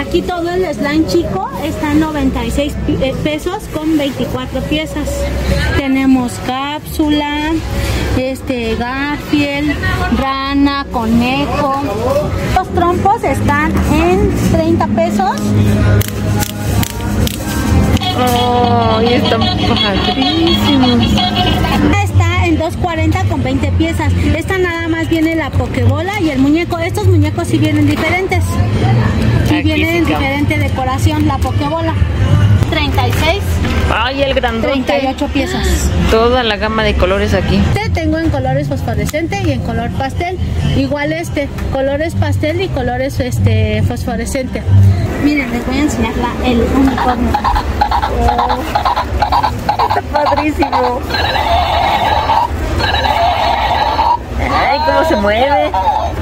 Aquí todo el slime chico está en 96 pesos con 24 piezas. Tenemos cápsula, Garfield, rana, conejo. Los trompos están en 30 pesos. ¡Oh! Y están padrísimos. Está en 2.40 con 20 piezas. Esta nada más viene la pokebola y el muñeco. Estos muñecos sí vienen diferentes. Y vienen en diferente decoración. La pokebola 36. Ay, el grandote. 38 piezas. Toda la gama de colores aquí. Tengo en colores fosforescente y en color pastel. Igual colores pastel y colores fosforescente. Miren, les voy a enseñar el unicornio. Oh, está padrísimo. Ay, cómo se mueve.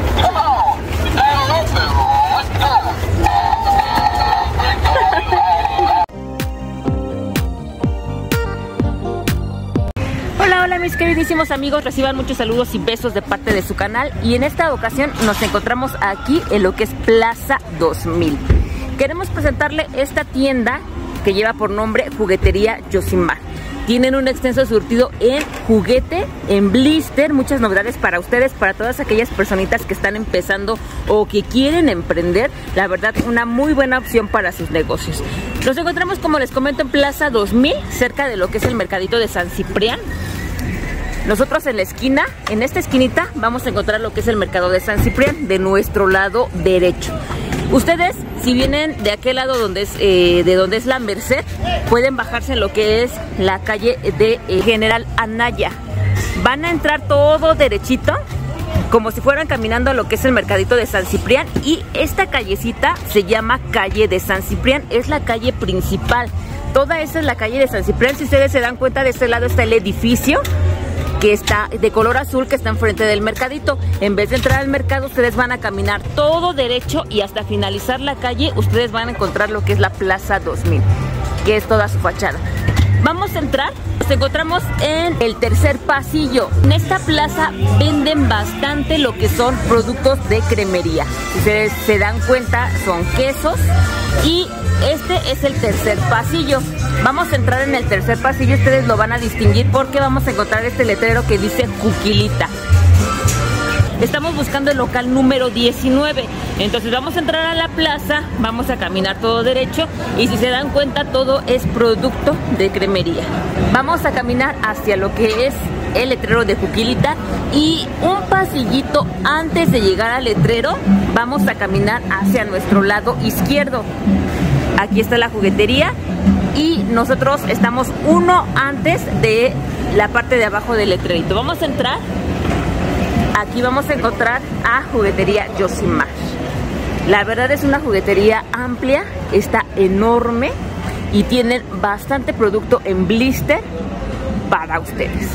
Hola mis queridísimos amigos, reciban muchos saludos y besos de parte de su canal. Y en esta ocasión nos encontramos aquí en lo que es Plaza 2000. Queremos presentarle esta tienda que lleva por nombre Juguetería Yosimar. Tienen un extenso surtido en juguete, en blister, muchas novedades para ustedes, para todas aquellas personitas que están empezando o que quieren emprender. La verdad, una muy buena opción para sus negocios. Nos encontramos, como les comento, en Plaza 2000, cerca de lo que es el mercadito de San Ciprián. Nosotros en la esquina, en esta esquinita, vamos a encontrar lo que es el mercado de San Ciprián, de nuestro lado derecho. Ustedes, si vienen de aquel lado donde es la Merced, pueden bajarse en lo que es la calle de General Anaya. Van a entrar todo derechito, como si fueran caminando a lo que es el mercadito de San Ciprián. Y esta callecita se llama calle de San Ciprián, es la calle principal. Toda esa es la calle de San Ciprián. Si ustedes se dan cuenta, de este lado está el edificio que está de color azul, que está enfrente del mercadito. En vez de entrar al mercado, ustedes van a caminar todo derecho y hasta finalizar la calle ustedes van a encontrar lo que es la Plaza 2000, que es toda su fachada. Vamos a entrar. Nos encontramos en el tercer pasillo. En esta plaza venden bastante lo que son productos de cremería. Si ustedes se dan cuenta, son quesos. Y este es el tercer pasillo. Vamos a entrar en el tercer pasillo. Ustedes lo van a distinguir porque vamos a encontrar este letrero que dice Juquilita. Estamos buscando el local número 19. Entonces vamos a entrar a la plaza, vamos a caminar todo derecho y si se dan cuenta, todo es producto de cremería. Vamos a caminar hacia lo que es el letrero de Juquilita y un pasillito antes de llegar al letrero vamos a caminar hacia nuestro lado izquierdo. Aquí está la juguetería y nosotros estamos uno antes de la parte de abajo del letrerito. Vamos a entrar. Aquí vamos a encontrar a Juguetería Yosimar. La verdad es una juguetería amplia, está enorme y tienen bastante producto en blister para ustedes.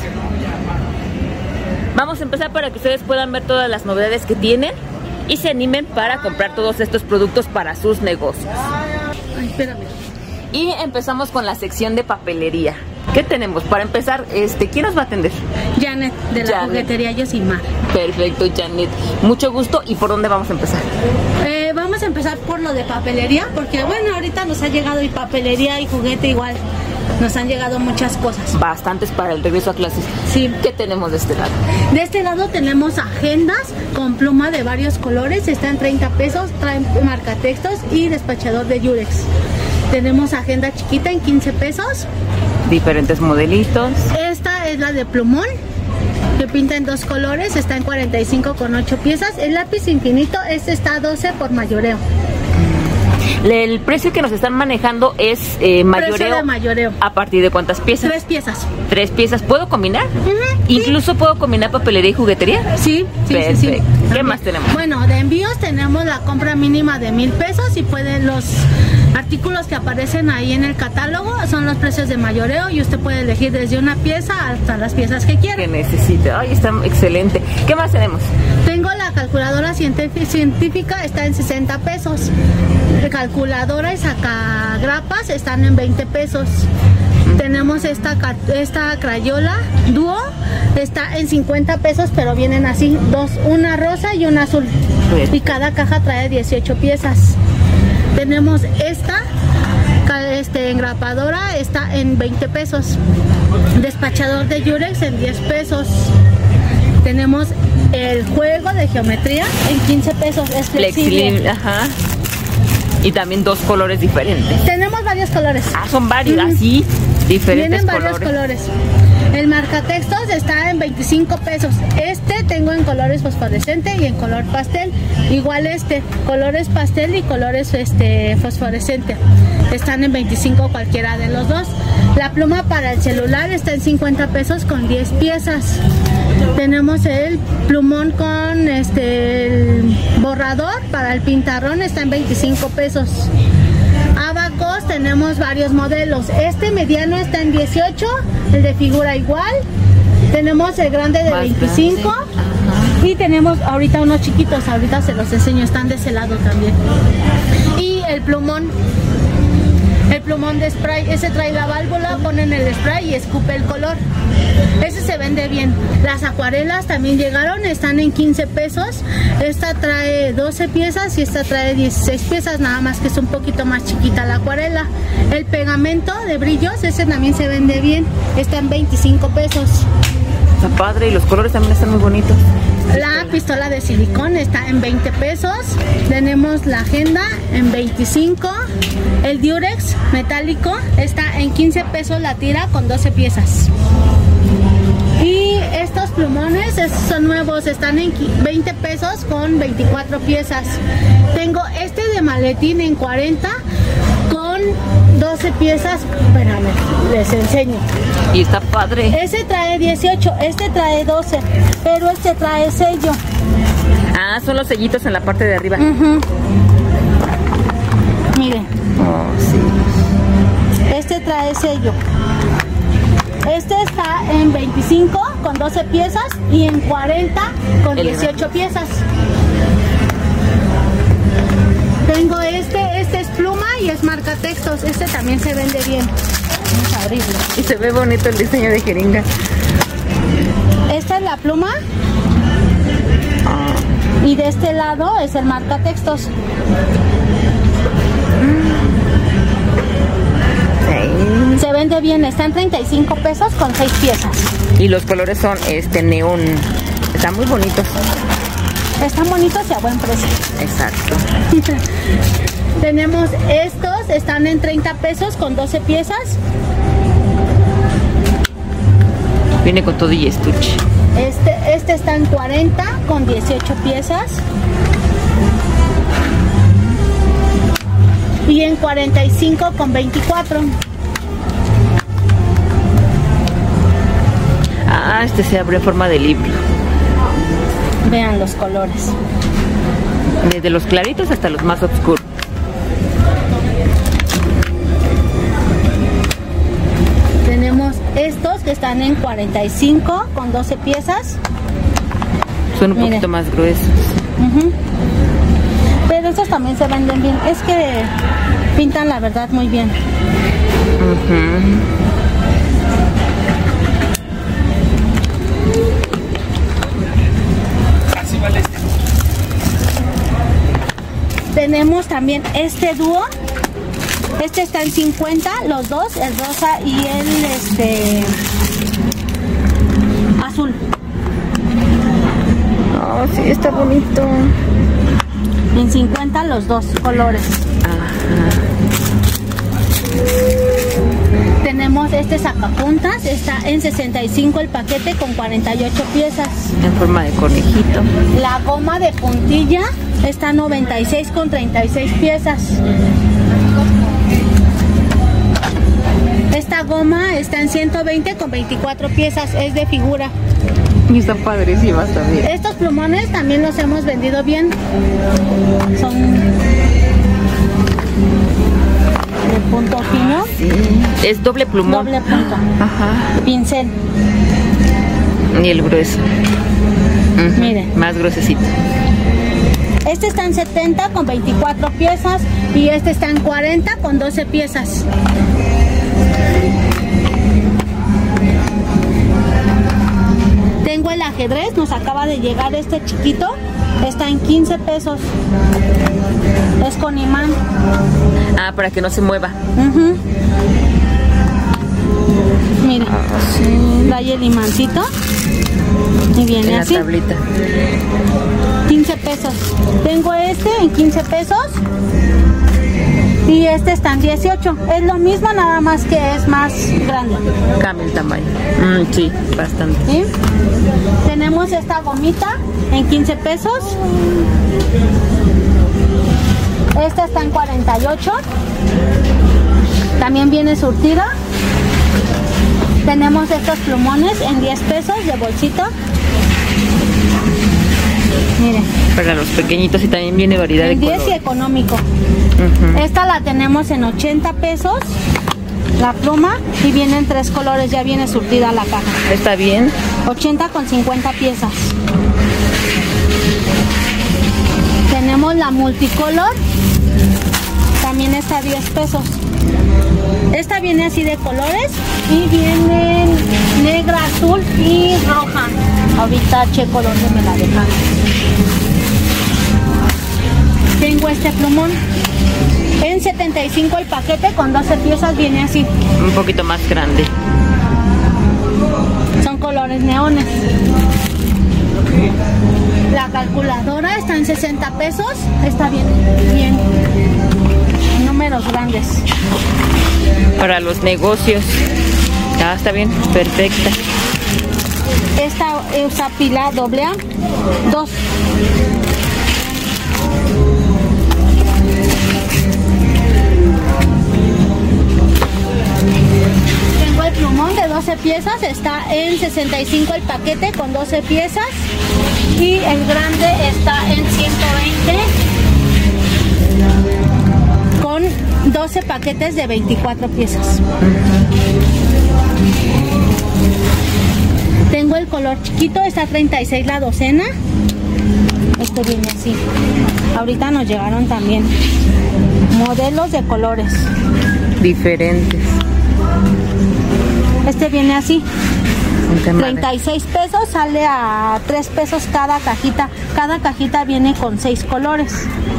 Vamos a empezar para que ustedes puedan ver todas las novedades que tienen y se animen para comprar todos estos productos para sus negocios. Ay, espérame. Y empezamos con la sección de papelería. ¿Qué tenemos? Para empezar, ¿quién nos va a atender? Janet, de la Juguetería Yosimar. Perfecto, Janet. Mucho gusto. ¿Y por dónde vamos a empezar? Vamos a empezar por lo de papelería, porque bueno, ahorita nos ha llegado y papelería y juguete igual. Nos han llegado muchas cosas. Bastantes para el regreso a clases. Sí. ¿Qué tenemos de este lado? De este lado tenemos agendas con pluma de varios colores. Están 30 pesos, traen marcatextos y despachador de Yurex. Tenemos agenda chiquita en 15 pesos. Diferentes modelitos. Esta es la de plumón, que pinta en dos colores, está en 45 con 8 piezas. El lápiz infinito, este está a 12 por mayoreo. El precio que nos están manejando es mayoreo. Precio de mayoreo. ¿A partir de cuántas piezas? 3 piezas. 3 piezas. ¿Puedo combinar? ¿Incluso sí. ¿Puedo combinar papelería y juguetería? Sí, sí, perfecto. Sí, sí. ¿Qué También. más tenemos? Bueno, de envíos tenemos la compra mínima de 1000 pesos y pueden los artículos que aparecen ahí en el catálogo son los precios de mayoreo y usted puede elegir desde una pieza hasta las piezas que quiera. Que necesite. Ay, está excelente. ¿Qué más tenemos? Tengo la calculadora científica, está en 60 pesos. La calculadora y sacagrapas están en 20 pesos. Tenemos esta crayola dúo, está en 50 pesos, pero vienen así, dos, una rosa y una azul. Y cada caja trae 18 piezas. Tenemos esta engrapadora, está en 20 pesos. Despachador de Yurex en 10 pesos. Tenemos el juego de geometría en 15 pesos. Es flexible. Ajá. Y también 2 colores diferentes. Tenemos varios colores. Ah, son varios, así, diferentes Vienen varios colores. El marcatextos está en 25 pesos. Este tengo en colores fosforescente y en color pastel. Igual colores pastel y colores fosforescente. Están en 25 cualquiera de los dos. La pluma para el celular está en 50 pesos con 10 piezas. Tenemos el plumón con el borrador para el pintarrón, está en 25 pesos. Abacos tenemos varios modelos. Este mediano está en 18, el de figura igual. Tenemos el grande de 25 y tenemos ahorita unos chiquitos, ahorita se los enseño, están de ese lado también. Y el plumón de spray, ese trae la válvula, ponen el spray y escupe el color. Ese se vende bien. Las acuarelas también llegaron, están en 15 pesos. Esta trae 12 piezas y esta trae 16 piezas, nada más que es un poquito más chiquita la acuarela. El pegamento de brillos, ese también se vende bien, está en 25 pesos. Está padre y los colores también están muy bonitos. La pistola de silicón está en 20 pesos. Tenemos la agenda en 25. El Durex metálico está en 15 pesos la tira con 12 piezas. Y estos plumones son nuevos, están en 20 pesos con 24 piezas. Tengo este de maletín en 40 con 12 piezas. Espérame, les enseño. Y está padre. Ese trae 18, este trae 12, pero este trae sello. Ah, son los sellitos en la parte de arriba. Miren. Oh, sí. Este trae sello. Este está en 25 con 12 piezas y en 40 con 18 piezas. Tengo este es pluma y es marcatextos. Este también se vende bien. Vamos a abrirlo. Y se ve bonito el diseño de jeringa. Esta es la pluma. Y de este lado es el marcatextos. Sí. Se vende bien, está en 35 pesos con 6 piezas. Y los colores son neón. Están muy bonitos. Están bonitos y a buen precio. Exacto. Tenemos estos, están en 30 pesos con 12 piezas. Viene con todo y estuche. Este está en 40 con 18 piezas. Y en 45 con 24. Ah, este se abre en forma de libro. Vean los colores. Desde los claritos hasta los más oscuros. Tenemos estos que están en 45 con 12 piezas. Son un poquito más gruesos. Pero estos también se venden bien. Es que pintan la verdad muy bien. Tenemos también este dúo. Este está en 50, los dos, el rosa y el azul. Oh, sí, está bonito. En 50 los dos colores. Tenemos este sacapuntas, está en 65 el paquete con 48 piezas. En forma de conejito. La goma de puntilla está en 96 con 36 piezas. Esta goma está en 120 con 24 piezas, es de figura. Y están padrísimas también. Estos plumones también los hemos vendido bien. Son de punto fino. Sí. Es doble plumón. Doble punto. Ajá. Pincel. Y el grueso. Miren. Más gruesecito. Este está en 70 con 24 piezas y este está en 40 con 12 piezas. Tengo el ajedrez, nos acaba de llegar este chiquito está en 15 pesos. Es con imán. Ah, para que no se mueva. Mire, trae el imancito y viene así. En la tablita. 15 pesos. Tengo este en 15 pesos y este está en 18. Es lo mismo, nada más que es más grande. Cambia el tamaño. Sí, bastante. ¿Sí? Tenemos esta gomita en 15 pesos. Esta está en 48. También viene surtida. Tenemos estos plumones en 10 pesos de bolsito. Miren. Para los pequeñitos y también viene variedad de colores. 10 y económico. Esta la tenemos en 80 pesos. La pluma y viene en 3 colores, ya viene surtida la caja. Está bien. 80 con 50 piezas. Tenemos la multicolor. También está a 10 pesos. Esta viene así de colores y viene negra, azul y roja. Ahorita checo dónde me la dejan. Tengo este plumón en 75 el paquete, con 12 piezas viene así. Un poquito más grande. Son colores neones. La calculadora está en 60 pesos. Está bien. Números grandes. Para los negocios. Ah, está bien, perfecta. Esta usa pila AA, 2. Tengo el plumón de 12 piezas, está en 65 el paquete con 12 piezas. Y el grande está en 120 con 12 paquetes de 24 piezas. Tengo el color chiquito, está 36 la docena. Este viene así. Ahorita nos llegaron también modelos de colores diferentes. Este viene así. 36 pesos, sale a 3 pesos cada cajita. Cada cajita viene con 6 colores.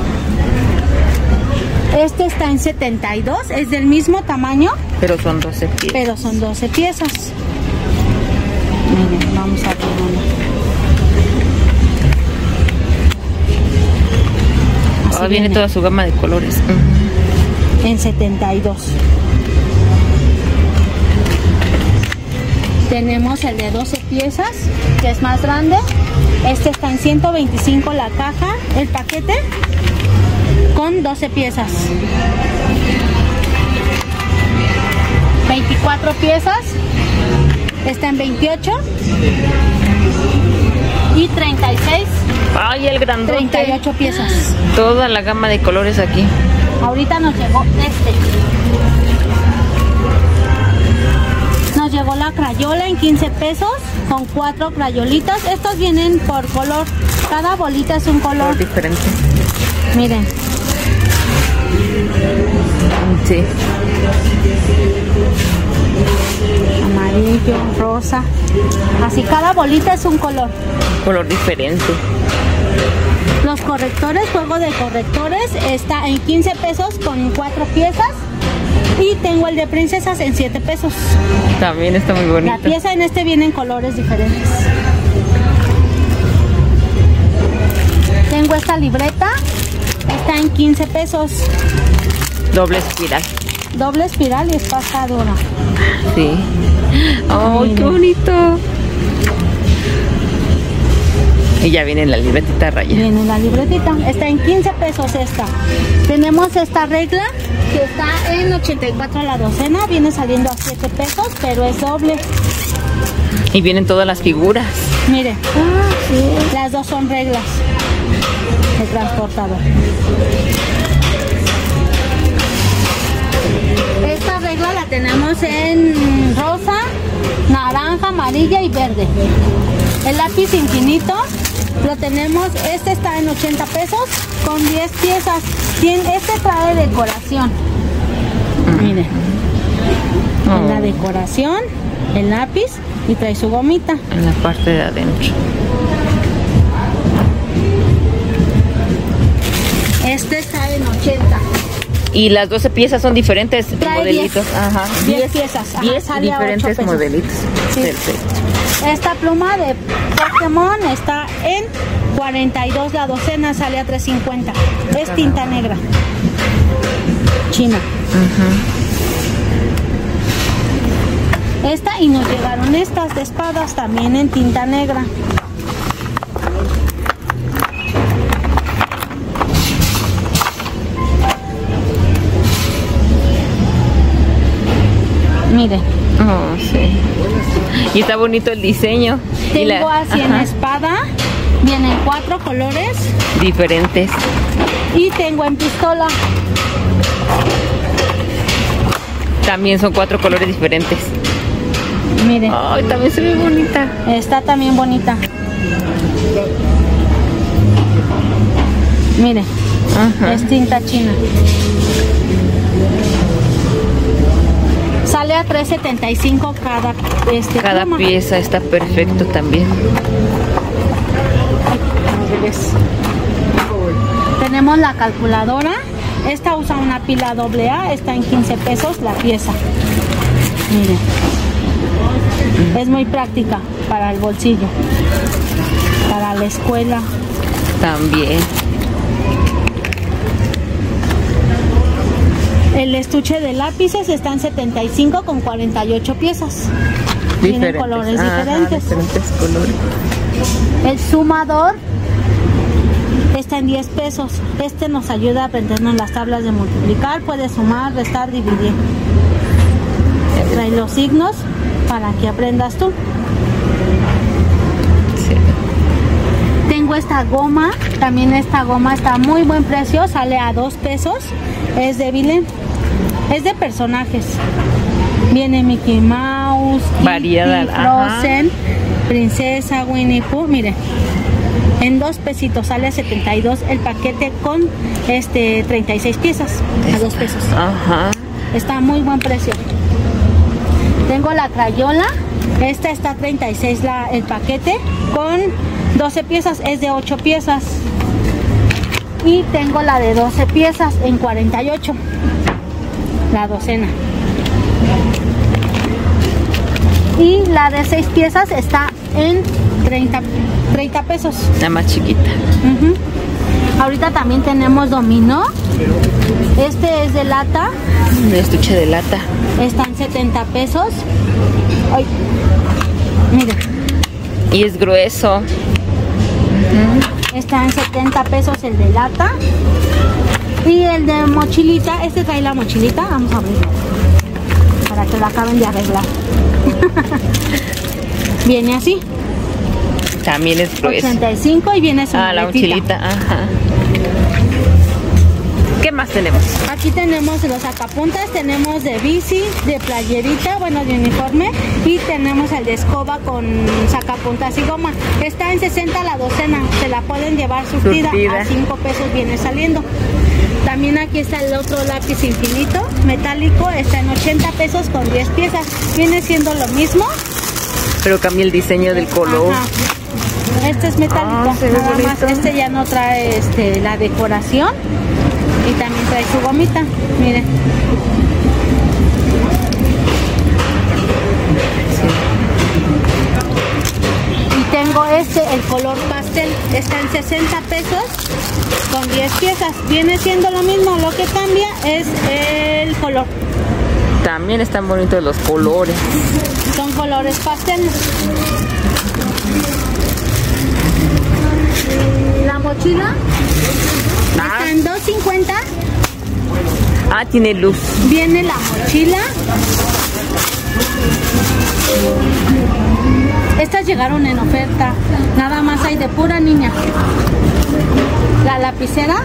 Este está en 72, es del mismo tamaño. Pero son 12 piezas. Pero son 12 piezas. Miren, vamos a ver uno. Viene toda su gama de colores. En 72. Tenemos el de 12 piezas, que es más grande. Este está en 125 la caja, el paquete, con 12 piezas. 24 piezas. Está en 28 y 36. Ay, el grandote. 38 piezas. Toda la gama de colores aquí. Ahorita nos llegó este. Nos llegó la crayola en 15 pesos con 4 crayolitas. Estas vienen por color. Cada bolita es un color diferente. Miren. Sí. Amarillo, rosa. Así cada bolita es un color. Color diferente. Los correctores, juego de correctores, está en 15 pesos con 4 piezas. Y tengo el de princesas en 7 pesos. También está muy bonito. La pieza en este viene en colores diferentes. Tengo esta libreta. Está en 15 pesos. Doble espiral. Doble espiral y es pasta dura. Sí. ¡Oh, qué bonito! Y ya viene la libretita raya. Viene la libretita. Está en 15 pesos esta. Tenemos esta regla que está en 84 la docena. Viene saliendo a 7 pesos, pero es doble. Y vienen todas las figuras. Mire, las dos son reglas de transportador. Esta regla la tenemos en rosa, naranja, amarilla y verde. El lápiz infinito lo tenemos, este está en 80 pesos con 10 piezas. Este trae decoración. Miren, en la decoración, el lápiz y trae su gomita. En la parte de adentro. Este está en 80. Y las 12 piezas son diferentes modelitos. 10. Ajá. 10 piezas. 10 diferentes modelitos. Sí. Perfecto. Esta pluma de Pokémon está en 42 la docena, sale a 3.50. Es tinta negra. China. Esta, y nos llegaron estas de espadas también en tinta negra. Mire. Oh, sí. Y está bonito el diseño. Tengo así en espada. Vienen 4 colores. Diferentes. Y tengo en pistola. También son 4 colores diferentes. Mire. Ay, también se ve bonita. Está también bonita. Mire. Es tinta china. Sale a 3.75 cada pluma. Pieza. Está perfecto también. Tenemos la calculadora. Esta usa una pila AA. Está en 15 pesos la pieza. Mire. Es muy práctica para el bolsillo. Para la escuela. También. El estuche de lápices está en 75 con 48 piezas. Tienen colores diferentes. Diferentes colores. El sumador está en 10 pesos. Este nos ayuda a aprendernos las tablas de multiplicar. Puede sumar, restar, dividir. Trae los signos para que aprendas tú. Sí. Tengo esta goma. También esta goma está a muy buen precio. Sale a 2 pesos. Es de Vilén. Es de personajes. Viene Mickey Mouse, variedad, Frozen, Princesa, Winnie Pooh. Mire, en 2 pesitos sale a 72 el paquete con 36 piezas a 2 pesos. Está a muy buen precio. Tengo la Crayola. Esta está a 36 el paquete con 12 piezas. Es de 8 piezas. Y tengo la de 12 piezas en 48. La docena. Y la de 6 piezas está en 30 pesos. La más chiquita. Ahorita también tenemos dominó. Este es de lata. Un estuche de lata. Está en 70 pesos. Ay, mire. Y es grueso. Está en 70 pesos el de lata. Y el de mochilita, este trae la mochilita. Vamos a abrir para que lo acaben de arreglar. Viene así. También es grueso. 85 y viene su la mochilita. ¿Qué más tenemos? Aquí tenemos los sacapuntas, tenemos de bici, de playerita, bueno, de uniforme, y tenemos el de escoba con sacapuntas y goma. Está en 60 la docena, se la pueden llevar surtida. A 5 pesos viene saliendo. También aquí está el otro lápiz infinito, metálico, está en 80 pesos con 10 piezas. Viene siendo lo mismo, pero cambia el diseño del color. Este es metálico, nada más. Este ya no trae la decoración. Y también trae su gomita, miren. Y tengo el color pastel, está en 60 pesos con 10 piezas. Viene siendo lo mismo, lo que cambia es el color. También están bonitos los colores. Son colores pastel. La mochila está en 2.50. Tiene luz. Viene la mochila. Estas llegaron en oferta. Nada más hay de pura niña. La lapicera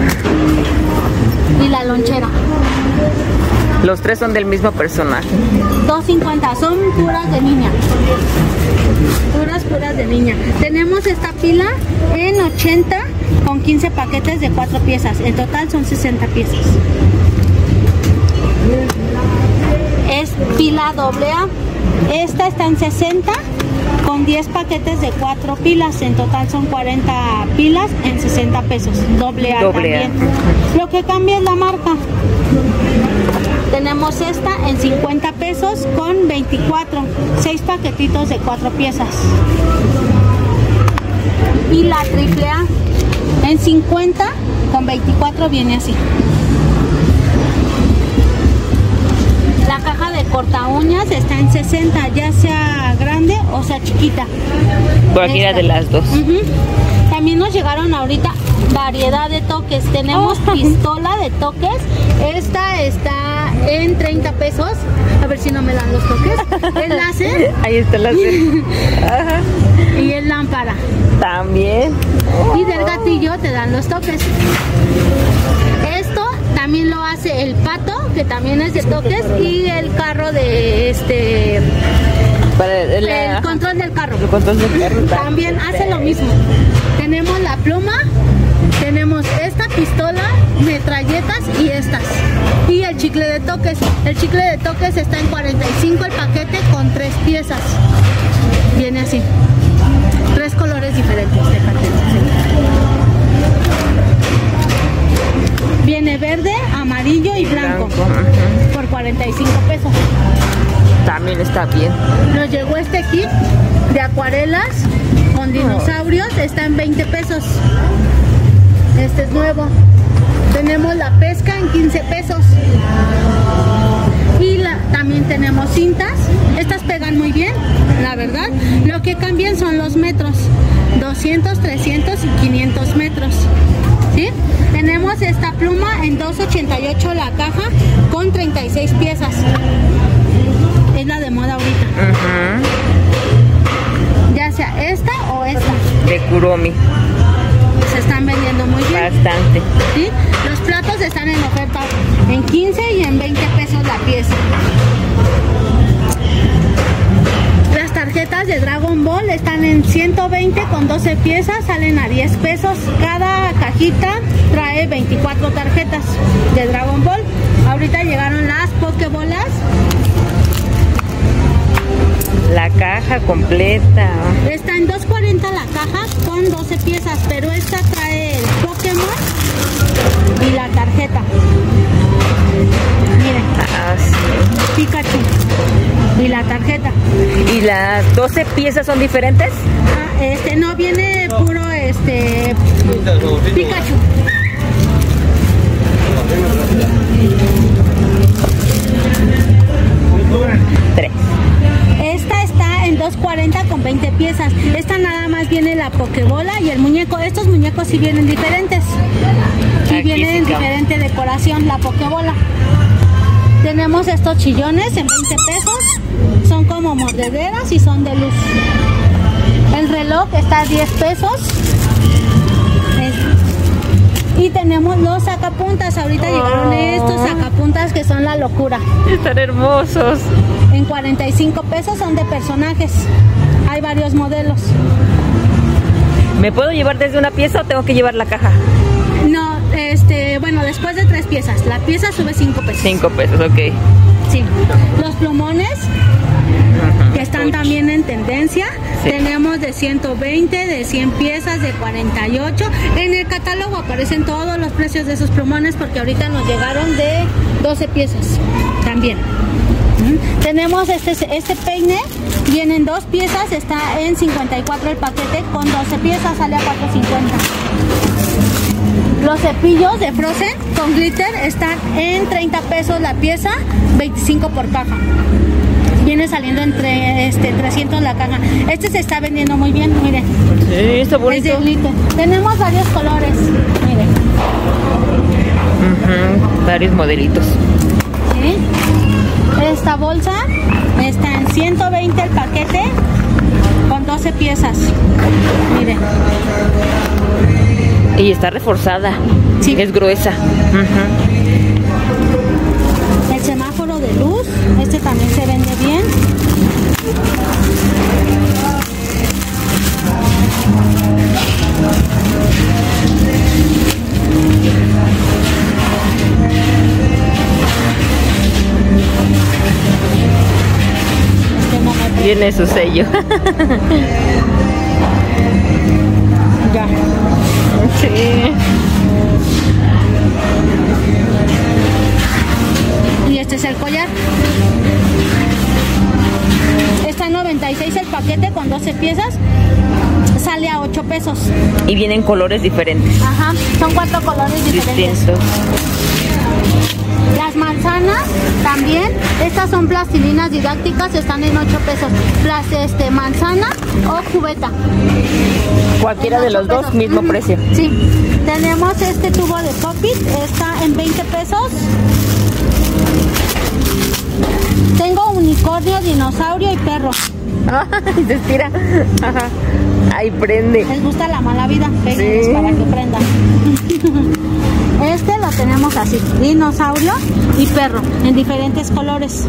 y la lonchera. Los tres son del mismo personaje. 2.50, son puras de niña. Puras de niña. Tenemos esta pila en 80 con 15 paquetes de 4 piezas. En total son 60 piezas. Es pila AA. Esta está en 60 con 10 paquetes de 4 pilas. En total son 40 pilas en 60 pesos. Doble A también. Lo que cambia es la marca. Tenemos esta en 50 pesos con 24, 6 paquetitos de 4 piezas. Y la AAA en 50 con 24 viene así. La caja de corta uñas está en 60, ya sea grande o sea chiquita. Cualquiera de las dos. También nos llegaron ahorita variedad de toques. Tenemos pistola de toques. Esta está en 30 pesos. A ver si no me dan los toques. Es láser. Ahí está el láser. Ajá. Y es lámpara. También. Y del gatillo te dan los toques. Esto también lo hace el pato, que también es de toques, y el carro de para el control del carro. El control del carro también hace lo mismo. Tenemos la pluma, tenemos esta pistola, metralletas y estas. Y el chicle de toques. El chicle de toques está en 45 el paquete con 3 piezas. Viene así. 3 colores diferentes de cartel. Viene verde, amarillo y blanco. Por 45 pesos. También está bien. Nos llegó este kit de acuarelas con dinosaurios. Está en 20 pesos. Este es nuevo. Tenemos la pesca en 15 pesos. Y también tenemos cintas. Estas pegan muy bien, la verdad. Lo que cambian son los metros. 200, 300 y 500 metros. ¿Sí? Tenemos esta pluma en 2.88 la caja con 36 piezas. Es la de moda ahorita. Ya sea esta o esta. De Kuromi. Se están vendiendo muy bien. Bastante. ¿Sí? Los platos están en oferta en 15 y en 20 pesos la pieza. Las tarjetas de Dragon Ball están en 120 con 12 piezas, salen a 10 pesos. Cada cajita trae 24 tarjetas de Dragon Ball. Ahorita llegaron las Pokébolas. La caja completa. Está en 2.40 la caja con 12 piezas, pero esta trae el Pokémon y la tarjeta. Miren. Sí. Pikachu y la tarjeta. ¿Y las 12 piezas son diferentes? No, viene puro Pikachu. Tres. Esta está en 2.40 con 20 piezas. Esta nada más viene la Pokébola y el muñeco. Estos muñecos sí vienen diferentes. Y vienen en diferente decoración, la Pokébola. Tenemos estos chillones en 20 pesos. Son como mordederas y son de luz. El reloj está a 10 pesos. Y tenemos los sacapuntas. Ahorita llegaron estos sacapuntas que son la locura. Están hermosos. En 45 pesos, son de personajes. Hay varios modelos. ¿Me puedo llevar desde una pieza o tengo que llevar la caja? No, bueno, después de 3 piezas. La pieza sube 5 pesos. 5 pesos, ok. Sí. Los plumones, que están también en tendencia. Sí. Tenemos de 120, de 100 piezas, de 48. En el catálogo aparecen todos los precios de esos plumones porque ahorita nos llegaron de 12 piezas también. Tenemos este peine, vienen 2 piezas, está en 54 el paquete, con 12 piezas sale a 4.50. Los cepillos de Frozen con glitter están en 30 pesos la pieza, 25 por caja. Viene saliendo entre 300 la caja. Este se está vendiendo muy bien, miren. Sí, está bonito. Es de glitter. Tenemos varios colores, miren. Varios modelitos. ¿Sí? Esta bolsa está en 120 el paquete con 12 piezas. Miren. Y está reforzada. Sí. Es gruesa. El semáforo de luz, este también se vende bien. Este no me Tiene su sello. Ya. Sí. Y este es el collar. Está en 96 el paquete con 12 piezas. Sale a 8 pesos. Y vienen colores diferentes. Ajá, son 4 colores diferentes. Distintos. Las manzanas también, estas son plastilinas didácticas, están en 8 pesos. Manzana o cubeta. Cualquiera de los dos, mismo precio. Sí, tenemos este tubo de Pop-It, está en 20 pesos. Tengo unicornio, dinosaurio y perro. Se estira. Ajá. Ahí prende. Les gusta la mala vida, péguenles Sí. para que prendan. Este lo tenemos así, dinosaurio y perro, en diferentes colores.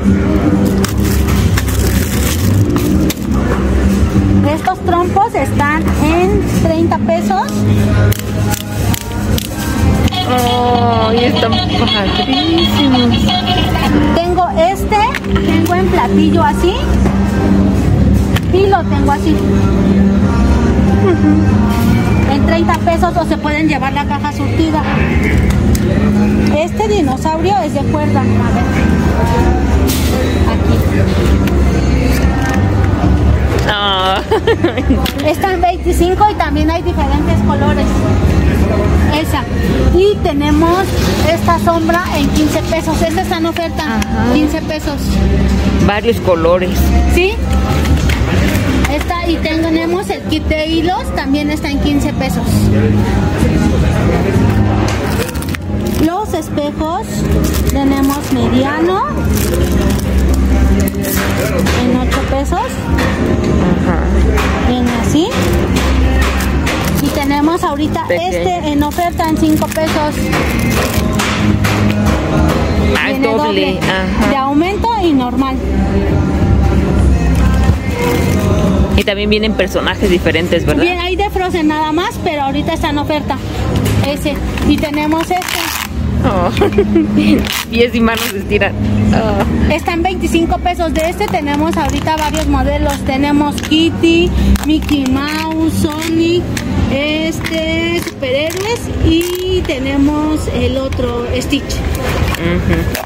Estos trompos están en 30 pesos. Oh, y están padrísimos. Tengo tengo en platillo así y lo tengo así. En 30 pesos o se pueden llevar la caja surtida. Este dinosaurio es de cuerda. A ver. Aquí. Oh. Está en 25 y también hay diferentes colores. Esa. Y tenemos esta sombra en 15 pesos. Esta está en oferta. Ajá. 15 pesos. Varios colores. ¿Sí? Esta, y tenemos el kit de hilos, también está en 15 pesos. Los espejos tenemos mediano en 8 pesos. Ajá. Viene así. Y tenemos ahorita Pequeño. en oferta en 5 pesos. Ah, es Viene doble. Ajá. de aumento y normal. Y también vienen personajes diferentes, ¿verdad? Bien, hay de Frozen nada más, pero ahorita está en oferta. Ese. Y tenemos este. Oh. Pies y manos se estiran. Oh. Están 25 pesos. De este tenemos ahorita varios modelos. Tenemos Kitty, Mickey Mouse, Sonic, superhéroes y tenemos el otro Stitch. Uh-huh.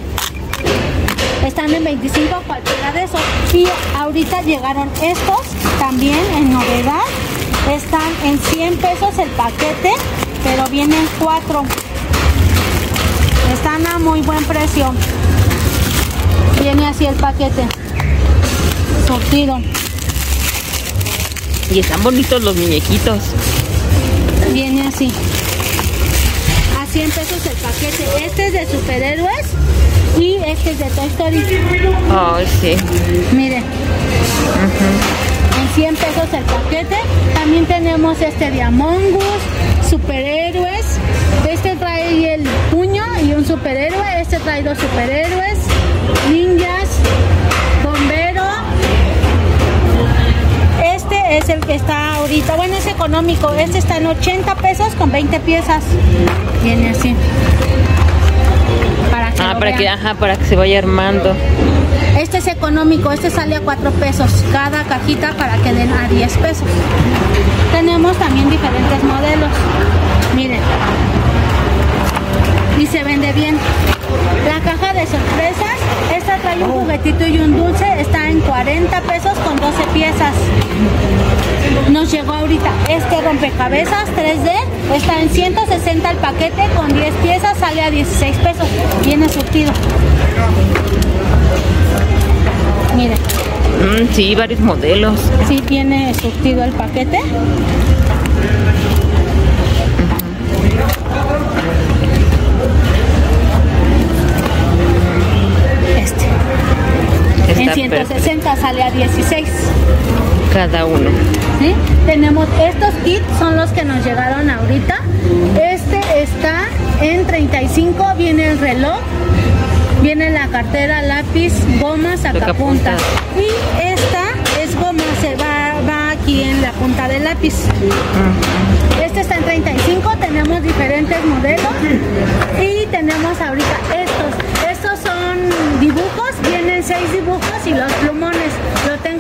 Están en 25 cualquiera de esos. Y ahorita llegaron estos también en novedad. Están en 100 pesos el paquete, pero vienen 4. Están a muy buen precio. Viene así el paquete. Surtido. Y están bonitos los muñequitos. Viene así. A 100 pesos el paquete. Este es de superhéroes y este es de Toy Story. Oh, sí. Miren. En 100 pesos el paquete. También tenemos este de Among Us, superhéroes. Este trae el puño y un superhéroe. Este trae 2 superhéroes, ninjas, bombero. Este es el que está ahorita. Bueno, es económico. Este está en 80 pesos con 20 piezas. Viene así. Para que para que se vaya armando. Este es económico, este sale a 4 pesos cada cajita para que den a 10 pesos. Tenemos también diferentes modelos. Miren. Y se vende bien. La caja de sorpresas, esta trae un juguetito y un dulce, está en 40 pesos con 12 piezas. Nos llegó ahorita este rompecabezas 3D, está en 160 el paquete con 10 piezas, sale a 16 pesos. Viene surtido. Miren. Sí, varios modelos. Sí, viene surtido el paquete. En 160 perfecto. Sale a 16 cada uno. ¿Sí? Tenemos estos kits, son los que nos llegaron ahorita. Este está en 35, viene el reloj, viene la cartera, lápiz, goma, sacapunta. Y esta es goma, se va aquí en la punta del lápiz. Este está en 35, tenemos diferentes modelos y tenemos ahorita estos son dibujos, vienen 6 dibujos y los plumones. Lo tengo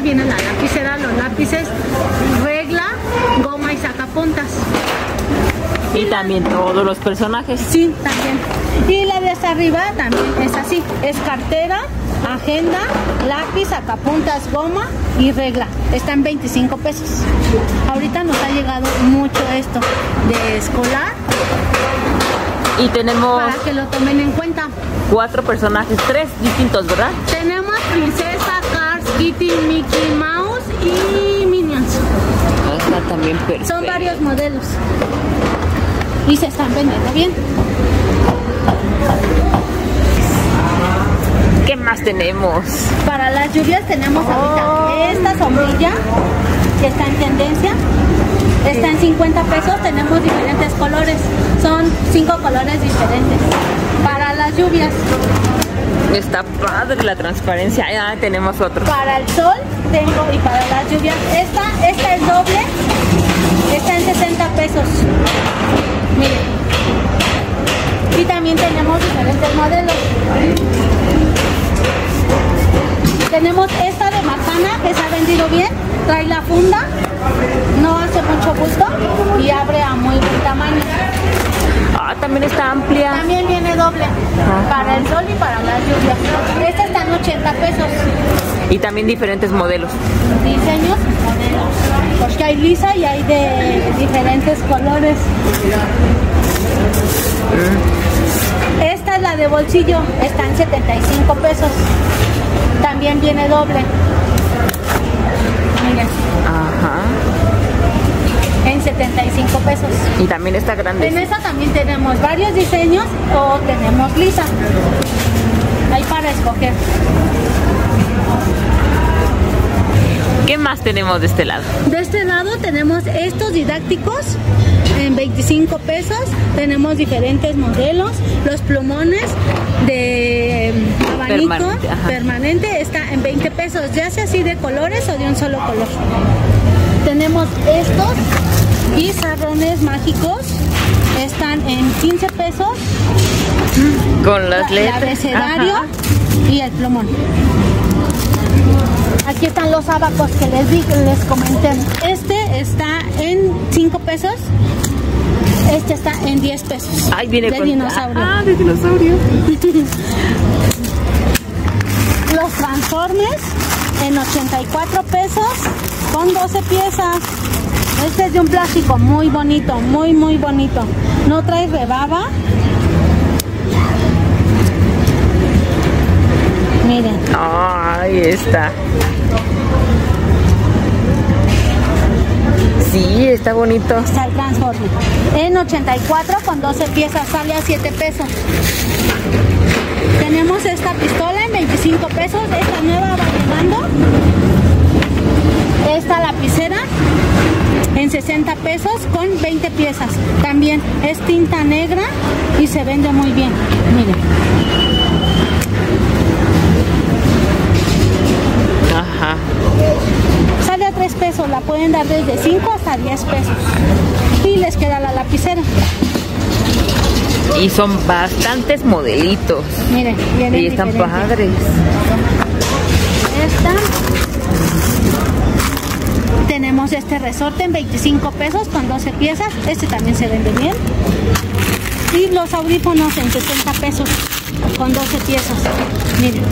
tiene la lapicera, los lápices, regla, goma y sacapuntas. Y también todos los personajes. Sí, también. Y la de hasta arriba también es así. Es cartera, agenda, lápiz, sacapuntas, goma y regla. Está en 25 pesos. Ahorita nos ha llegado mucho esto de escolar. Y tenemos... Para que lo tomen en cuenta. 4 personajes, 3 distintos, ¿verdad? Tenemos Princesa, Cars, Kitty, Mickey Mouse y Minions. Está también perfecto. Son varios modelos. Y se están vendiendo bien. ¿Qué más tenemos? Para las lluvias tenemos ahorita esta sombrilla que está en tendencia. Está en 50 pesos. Tenemos diferentes colores. Son 5 colores diferentes. Para las lluvias. Está padre la transparencia. Ah, tenemos otro. Para el sol tengo y para las lluvias. Esta es doble. Está en 60 pesos. Miren. Y también tenemos diferentes modelos. Tenemos esta de manzana que se ha vendido bien. Trae la funda. No hace mucho gusto. Y abre a muy buen tamaño. Ah, también está amplia. También viene doble. Para el sol y para las lluvias. Esta está en 80 pesos. Y también diferentes modelos. Diseños, modelos. Porque hay lisa y hay de diferentes colores. Esta es la de bolsillo. Está en 75 pesos. También viene doble. Miren. Ajá. En 75 pesos. Y también está grande. En esta también tenemos varios diseños o tenemos lisa. Hay para escoger. ¿Qué más tenemos de este lado? De este lado tenemos estos didácticos en 25 pesos. Tenemos diferentes modelos. Los plumones de abanico permanente está en 20 pesos, ya sea así de colores o de un solo color. Tenemos estos pizarrones mágicos. Están en 15 pesos. Con las letras. El abecedario y el plumón. Aquí están los abacos que les comenté. Este está en 5 pesos. Este está en 10 pesos. Ay, viene de con... dinosaurio. Ah, de dinosaurio. Los Transformers en 84 pesos con 12 piezas. Este es de un plástico muy bonito, muy bonito. No trae rebaba. Miren. Ahí está. Sí, está bonito. Está el Transformer. En 84 con 12 piezas, sale a 7 pesos. Tenemos esta pistola en 25 pesos. Esta nueva va llegando. Esta lapicera en 60 pesos con 20 piezas. También es tinta negra y se vende muy bien. Miren. Ajá. Sale a 3 pesos, la pueden dar desde 5 hasta 10 pesos. Y les queda la lapicera. Y son bastantes modelitos. Miren, y están padres. Esta. Tenemos este resorte en 25 pesos con 12 piezas. Este también se vende bien. Y los audífonos en 60 pesos con 12 piezas. Miren.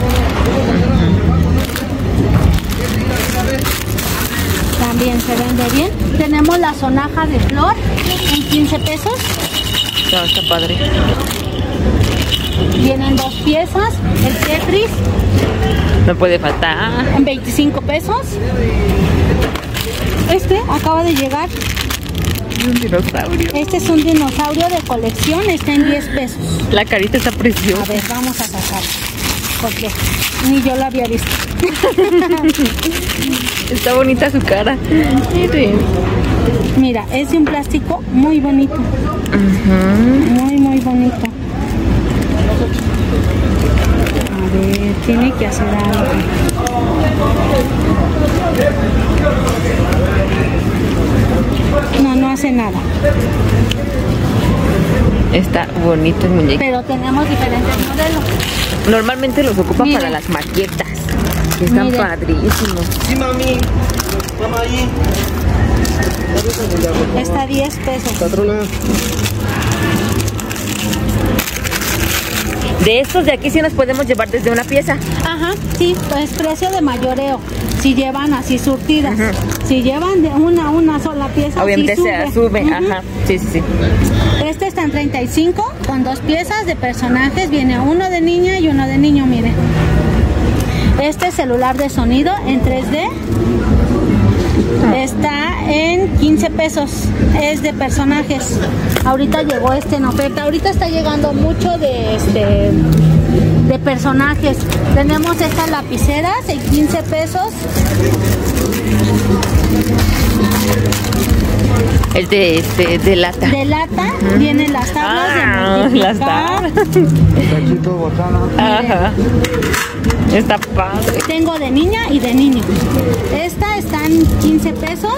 También se vende bien. Tenemos la sonaja de flor en 15 pesos. No, está padre. Vienen 2 piezas. El Tetris No puede faltar. en 25 pesos. Este acaba de llegar. Un dinosaurio. Este es un dinosaurio de colección. Está en 10 pesos. La carita está preciosa. A ver, vamos a sacar. Porque ni yo la había visto. Está bonita su cara. Miren. Mira, es de un plástico muy bonito. Muy bonito. A ver, tiene que hacer algo. No hace nada. Está bonito el muñeco. Pero tenemos diferentes modelos. Normalmente los ocupan Miren. para las maquetas. Están Mire. padrísimos. Sí, mami. Mamá, ahí. Está 10 pesos. Patrona. De estos de aquí sí nos podemos llevar desde una pieza. Ajá, sí, pues precio de mayoreo. Si llevan así surtidas. Ujú. Si llevan de una sola pieza, Obviamente sí se sube. Ujú. Ajá. Sí, sí, sí. Este está en 35 con 2 piezas de personajes. Viene uno de niña y uno de niño, mire. Este celular de sonido en 3D está en 15 pesos. Es de personajes. Ahorita llegó este en oferta. Ahorita está llegando mucho de personajes. Tenemos estas lapiceras en 15 pesos. El de lata. De lata, vienen las tablas de Las multiplicar. Cachito, botana. Ajá. Está padre. Tengo de niña y de niño. Esta está en 15 pesos.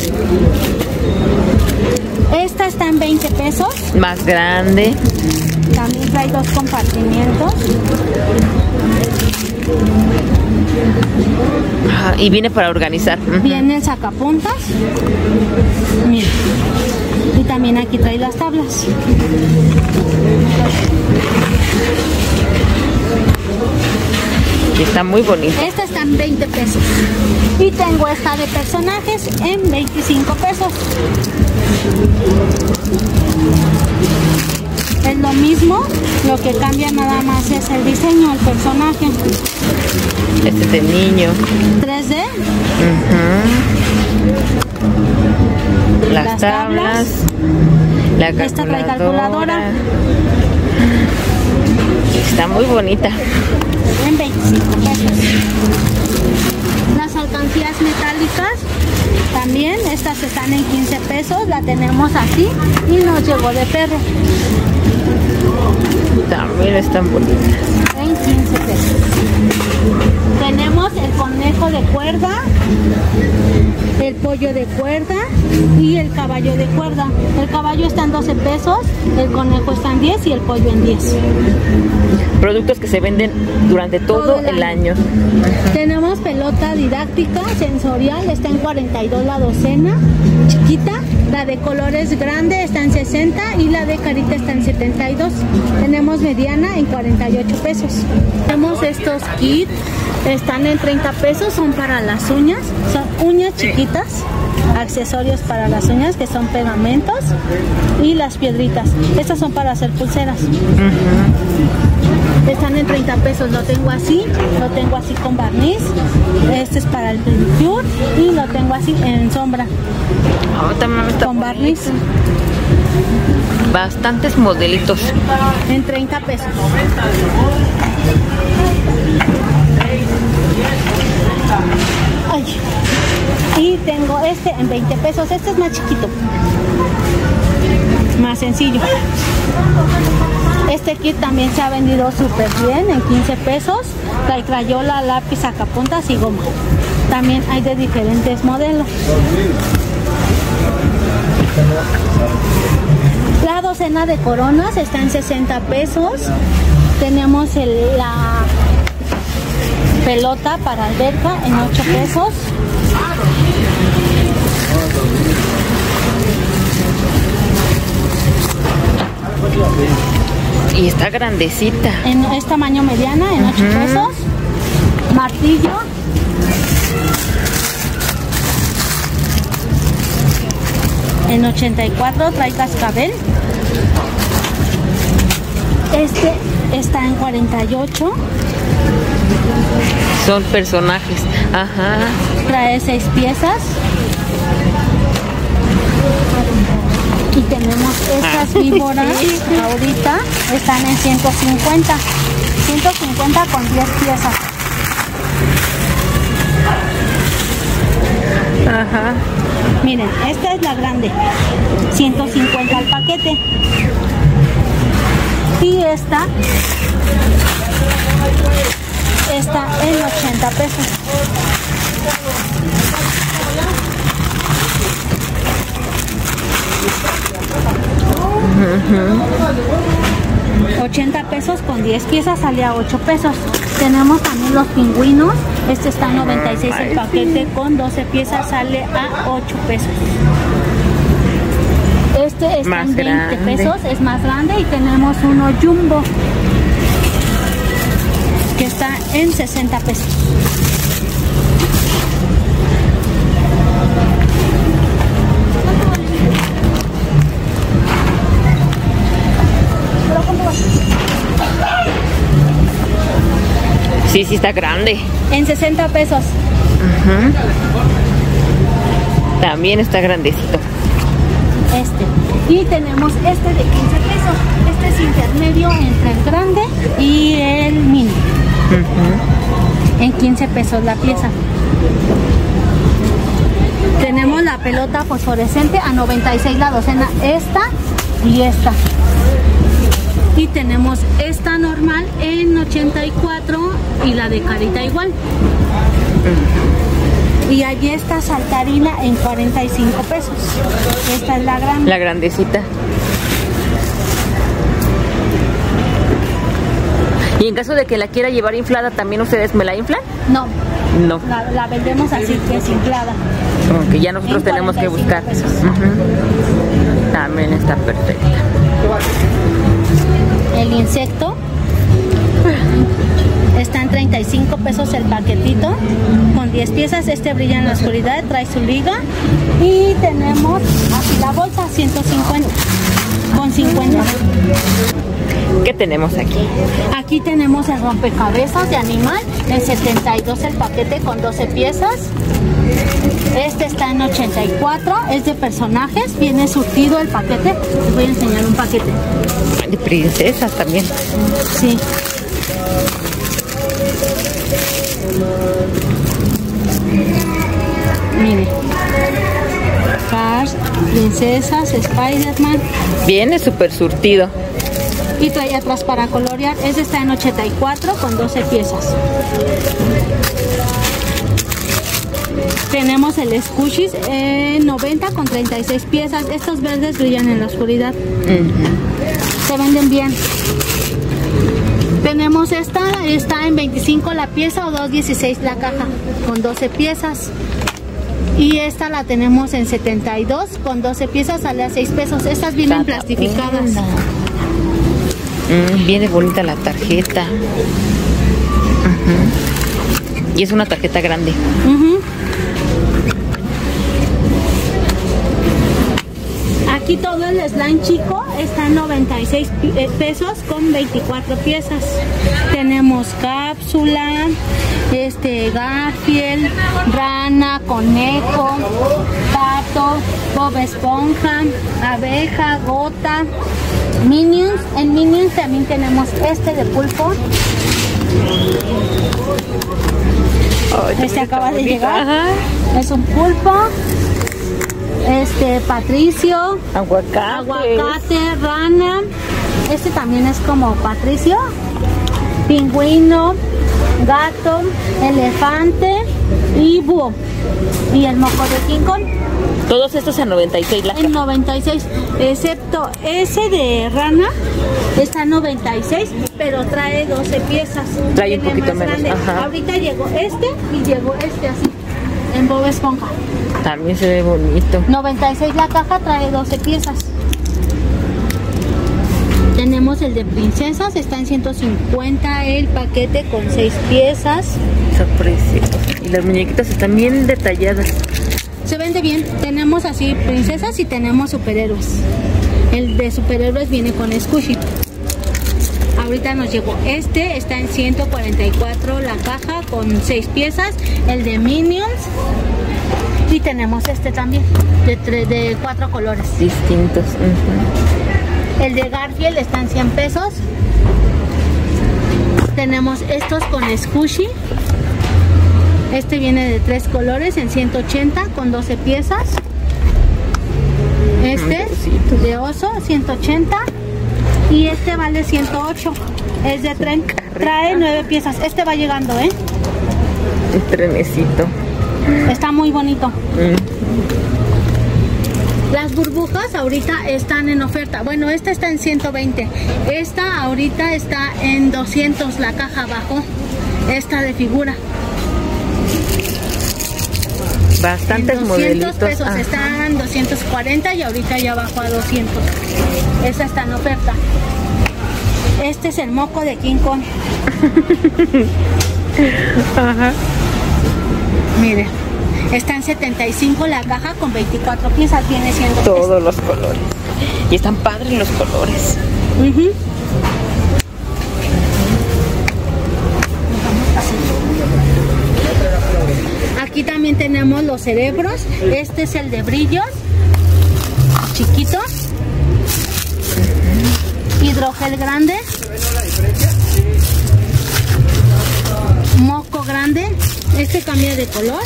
Esta está en 20 pesos. Más grande. También trae 2 compartimientos. Ajá, y viene para organizar. Ujú. Viene el sacapuntas. Mira. Y también aquí trae las tablas. Y está muy bonito. Esta está en 20 pesos. Y tengo esta de personajes en 25 pesos. Es lo mismo, lo que cambia nada más es el diseño, el personaje. Este es de niño. 3D, Ujú. Las Las tablas. La calculadora. Esta trae calculadora. Está muy bonita. en 25 pesos. Las alcancías metálicas también, estas están en 15 pesos, la tenemos así y nos llegó de perro. También están bonitas. En 15 pesos. Tenemos el conejo de cuerda, el pollo de cuerda y el caballo de cuerda. El caballo está en 12 pesos, el conejo está en 10 y el pollo en 10. Productos que se venden durante todo el año. Tenemos pelota didáctica sensorial, está en 42 la docena, chiquita. La de colores grande está en 60 y la de carita está en 72. Tenemos mediana en 48 pesos. Tenemos estos kits, están en 30 pesos, son para las uñas, son uñas chiquitas, accesorios para las uñas que son pegamentos y las piedritas. Estas son para hacer pulseras. Están en 30 pesos, lo tengo así con barniz. Este es para el pedicure y lo tengo así en sombra. También está con barniz. Bastantes modelitos. En 30 pesos. Ay. Y tengo este en 20 pesos. Este es más chiquito, más sencillo. Este kit también se ha vendido súper bien en 15 pesos. Trae crayola, lápiz, sacapuntas y goma. También hay de diferentes modelos. La docena de coronas está en 60 pesos. Tenemos la pelota para alberca en 8 pesos. Y está grandecita. Es tamaño mediana en 8 pesos. Martillo. En 84 trae cascabel. Este está en 48. Son personajes. Ajá. Trae 6 piezas. Y tenemos estas víboras ahorita están en 150. 150 con 10 piezas. Ajá. Miren, esta es la grande. 150 al paquete. Y esta está en 80 pesos. $80 pesos con 10 piezas, sale a 8 pesos. Tenemos también los pingüinos Este está en 96 el paquete con 12 piezas, sale a 8 pesos. Este está Más en 20 grande. pesos, es más grande, y tenemos uno jumbo que está en 60 pesos. Sí, sí está grande. En 60 pesos. También está grandecito. Y tenemos este de 15 pesos. Este es intermedio entre el grande y el mini. En 15 pesos la pieza. Tenemos la pelota fosforescente a 96 la docena, esta y esta. Y tenemos esta normal en 84 y la de carita igual. Y allí está saltarina en 45 pesos. Esta es la grande. La grandecita. Y en caso de que la quiera llevar inflada, ¿también ustedes me la inflan? No, No. la vendemos así, que es inflada. Como que ya nosotros En tenemos que 45 buscar. pesos. También está perfecta. El insecto está en 35 pesos el paquetito con 10 piezas. Este brilla en la oscuridad, trae su liga. Y tenemos así la bolsa 150 con 50. ¿Qué tenemos aquí? Aquí tenemos el rompecabezas de animal en 72 el paquete con 12 piezas. Este está en 84, es de personajes, viene surtido el paquete. Les voy a enseñar un paquete. De princesas también. Sí. Mire. Cars, princesas, Spider-Man. Viene súper surtido. Y trae atrás para colorear. Este está en 84 con 12 piezas. Tenemos el Squishies en 90 con 36 piezas. Estos verdes brillan en la oscuridad. Se venden bien. Tenemos esta, está en 25 la pieza o 2.16 la caja con 12 piezas. Y esta la tenemos en 72 con 12 piezas, sale a 6 pesos. Estas vienen plastificadas. Viene bonita la tarjeta. Y es una tarjeta grande. Aquí todo el slime chico está en 96 pesos con 24 piezas. Tenemos cápsula, Garfield, rana, conejo, pato, Bob Esponja, abeja, gota, Minions. En Minions también tenemos este de pulpo. Este acaba de llegar. Es un pulpo. Patricio, aguacate, rana. Este también es como Patricio, pingüino, gato, elefante y búho. Y el moco de King Kong. Todos estos en 96 la caja. En 96, excepto ese de rana, está en 96, pero trae 12 piezas. Trae un Tiene poquito más menos. grande. Ajá. Ahorita llegó este y llegó este así, en Bob Esponja. También se ve bonito. 96 la caja, trae 12 piezas. Tenemos el de princesas, está en 150 el paquete con 6 piezas. Está precioso. Y las muñequitas están bien detalladas. Se vende bien. Tenemos así princesas y tenemos superhéroes. El de superhéroes viene con Squishy. Ahorita nos llegó este, está en 144 la caja con 6 piezas. El de Minions. Y tenemos este también, de 4 colores. Distintos. El de Garfield está en 100 pesos. Tenemos estos con Squishy. Este viene de 3 colores en 180 con 12 piezas. Este de oso, 180. Y este vale 108. Es de tren. Trae 9 piezas. Este va llegando, ¿eh? El trenecito. Está muy bonito. Las burbujas ahorita están en oferta. Bueno, esta está en 120. Esta ahorita está en 200 la caja abajo. Esta de figura. Bastantes en 200 modelitos. pesos, Ajá. están 240 y ahorita ya bajó a 200. Esa está en oferta. Este es el moco de King Kong. Ajá. Miren, está en 75 la caja con 24 piezas, viene siendo Todos los colores. Y están padres los colores. Ujú. Aquí también tenemos los cerebros. Este es el de brillos, chiquito. Hidrogel grande. Moco grande. Este cambia de color.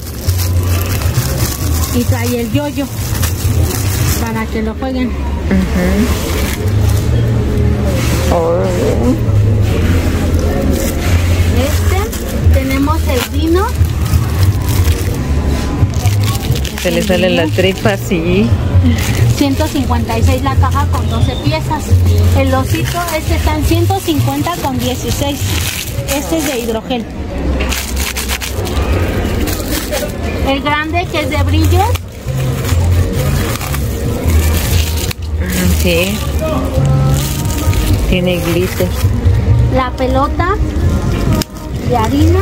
Y trae el yoyo para que lo jueguen. Tenemos el dino. Se le salen las tripas, sí. 156 la caja con 12 piezas. El osito, este está en 150 con 16. Este es de hidrogel. El grande, que es de brillos. Sí. Tiene glitter. La pelota de harina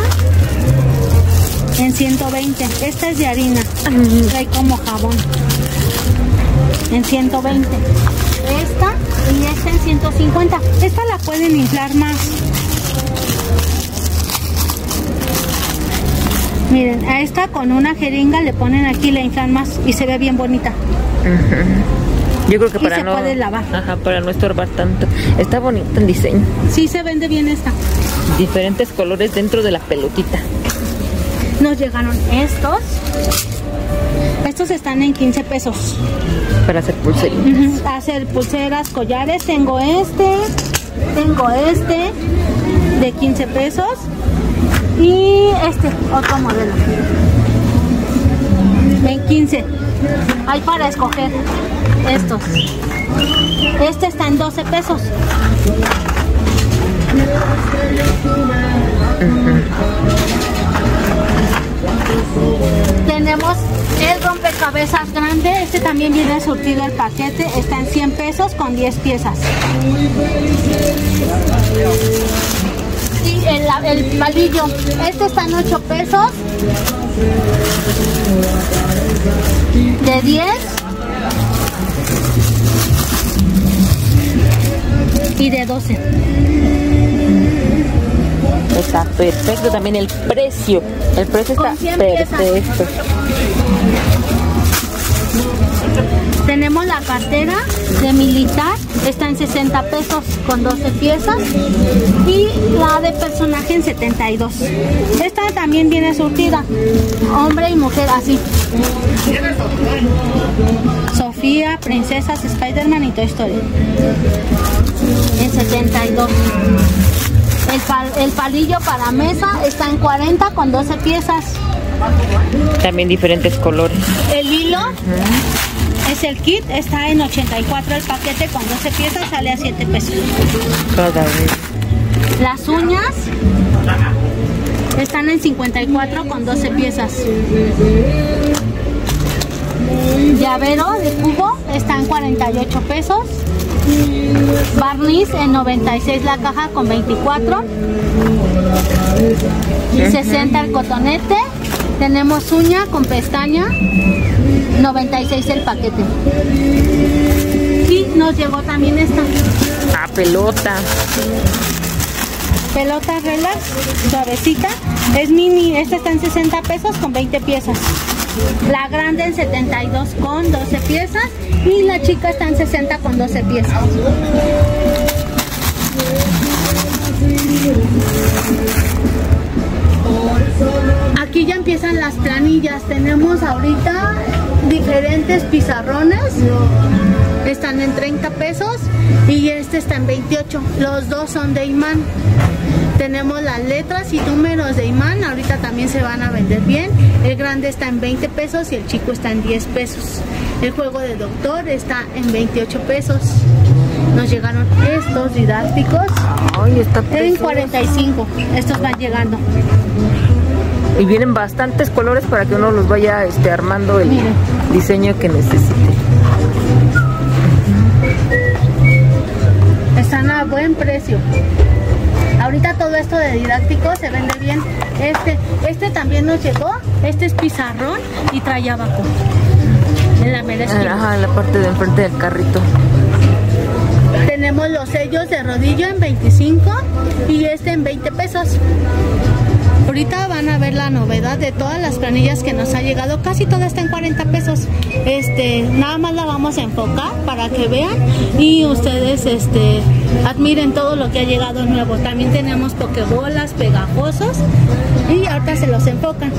en 120. Esta es de harina. Trae como jabón. En 120. Esta y esta en 150. Esta la pueden inflar más. Miren, a esta con una jeringa le ponen aquí, le inflan más y se ve bien bonita. Yo creo que Y para se no, puede lavar. ajá, para no estorbar tanto. Está bonito el diseño. Sí se vende bien esta. Diferentes colores dentro de la pelotita. Nos llegaron estos. Estos están en 15 pesos. Para hacer pulseritas. Hacer pulseras, collares. Tengo este de 15 pesos y este otro modelo en 15. Hay para escoger estos. Este está en 12 pesos. Tenemos el rompecabezas grande. Este también viene surtido el paquete. Está en 100 pesos con 10 piezas. Y el palillo. Este está en 8 pesos. De 10. Y de 12. Está perfecto también el precio. El precio está Con 100 perfecto. piezas. Tenemos la cartera de militar, está en 60 pesos con 12 piezas. Y la de personaje en 72. Esta también viene surtida, hombre y mujer, así. Sofía, princesas, Spider-Man y Toy Story. En 72. El palillo para mesa está en 40 con 12 piezas. También diferentes colores. El hilo es el kit, está en 84 el paquete con 12 piezas, sale a 7 pesos. Cada vez. Las uñas están en 54 con 12 piezas. Llavero de cubo está en 48 pesos. Barniz en 96 la caja con 24. 60 el cotonete. Tenemos uña con pestaña, 96 el paquete. Y nos llegó también esta. Ah, pelota. Pelota relax, suavecita. Es mini, esta está en 60 pesos con 20 piezas. La grande en 72 con 12 piezas. Y la chica está en 60 con 12 piezas. Aquí ya empiezan las planillas. Tenemos ahorita diferentes pizarrones. Están en 30 pesos y este está en 28. Los dos son de imán. Tenemos las letras y números de imán. Ahorita también se van a vender bien. El grande está en 20 pesos y el chico está en 10 pesos. El juego de doctor está en 28 pesos. Nos llegaron estos didácticos. Ay, está En precioso. 45. Estos van llegando. Y vienen bastantes colores para que uno los vaya armando el Miren. diseño que necesite. Están a buen precio. Ahorita todo esto de didáctico se vende bien. Este también nos llegó. Este es pizarrón y trae abajo. En la mera esquina. Ajá, en la parte de enfrente del carrito. Tenemos los sellos de rodillo en 25 y este en 20 pesos. Ahorita van a ver la novedad de todas las planillas que nos ha llegado. Casi todas están en 40 pesos. Nada más la vamos a enfocar para que vean y ustedes admiren todo lo que ha llegado nuevo. También tenemos pokebolas pegajosos y ahorita se los enfocan.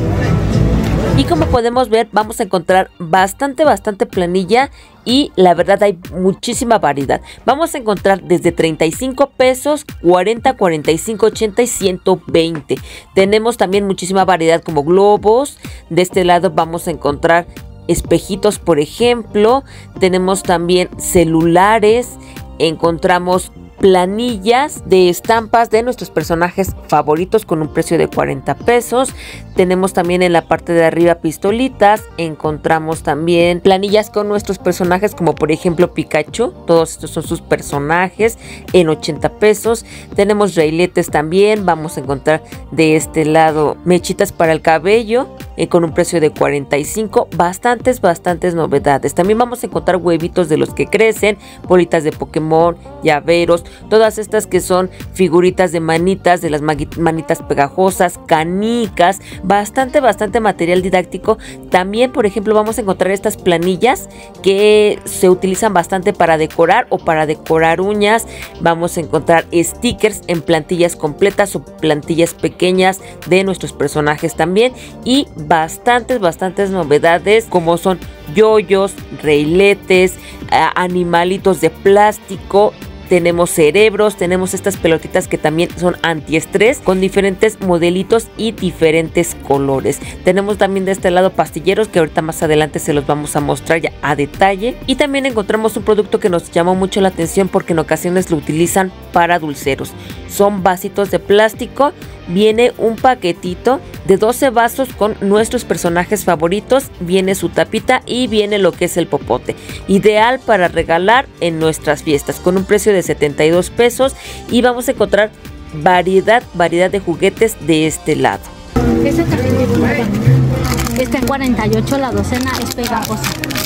Y como podemos ver, vamos a encontrar bastante planilla y la verdad hay muchísima variedad. Vamos a encontrar desde 35 pesos, 40, 45, 80 y 120. Tenemos también muchísima variedad como globos. De este lado vamos a encontrar espejitos, por ejemplo. Tenemos también celulares. Encontramos planillas de estampas de nuestros personajes favoritos con un precio de 40 pesos. Tenemos también en la parte de arriba pistolitas. Encontramos también planillas con nuestros personajes como por ejemplo Pikachu. Todos estos son sus personajes en 80 pesos. Tenemos reiletes también. Vamos a encontrar de este lado mechitas para el cabello con un precio de 45. Bastantes novedades. También vamos a encontrar huevitos de los que crecen, bolitas de Pokémon, llaveros, todas estas que son figuritas de manitas, de las manitas pegajosas, canicas, bastante material didáctico. También, por ejemplo, vamos a encontrar estas planillas que se utilizan bastante para decorar o para decorar uñas. Vamos a encontrar stickers en plantillas completas o plantillas pequeñas de nuestros personajes también, y bastantes novedades como son yoyos, reiletes, animalitos de plástico. Tenemos cerebros, tenemos estas pelotitas que también son antiestrés con diferentes modelitos y diferentes colores. Tenemos también de este lado pastilleros que ahorita más adelante se los vamos a mostrar ya a detalle. Y también encontramos un producto que nos llamó mucho la atención porque en ocasiones lo utilizan para dulceros. Son vasitos de plástico. Viene un paquetito de 12 vasos con nuestros personajes favoritos. Viene su tapita y viene lo que es el popote. Ideal para regalar en nuestras fiestas con un precio de 72 pesos. Y vamos a encontrar variedad de juguetes de este lado. Este también es nuevo. Este en 48 la docena, es pegajosa.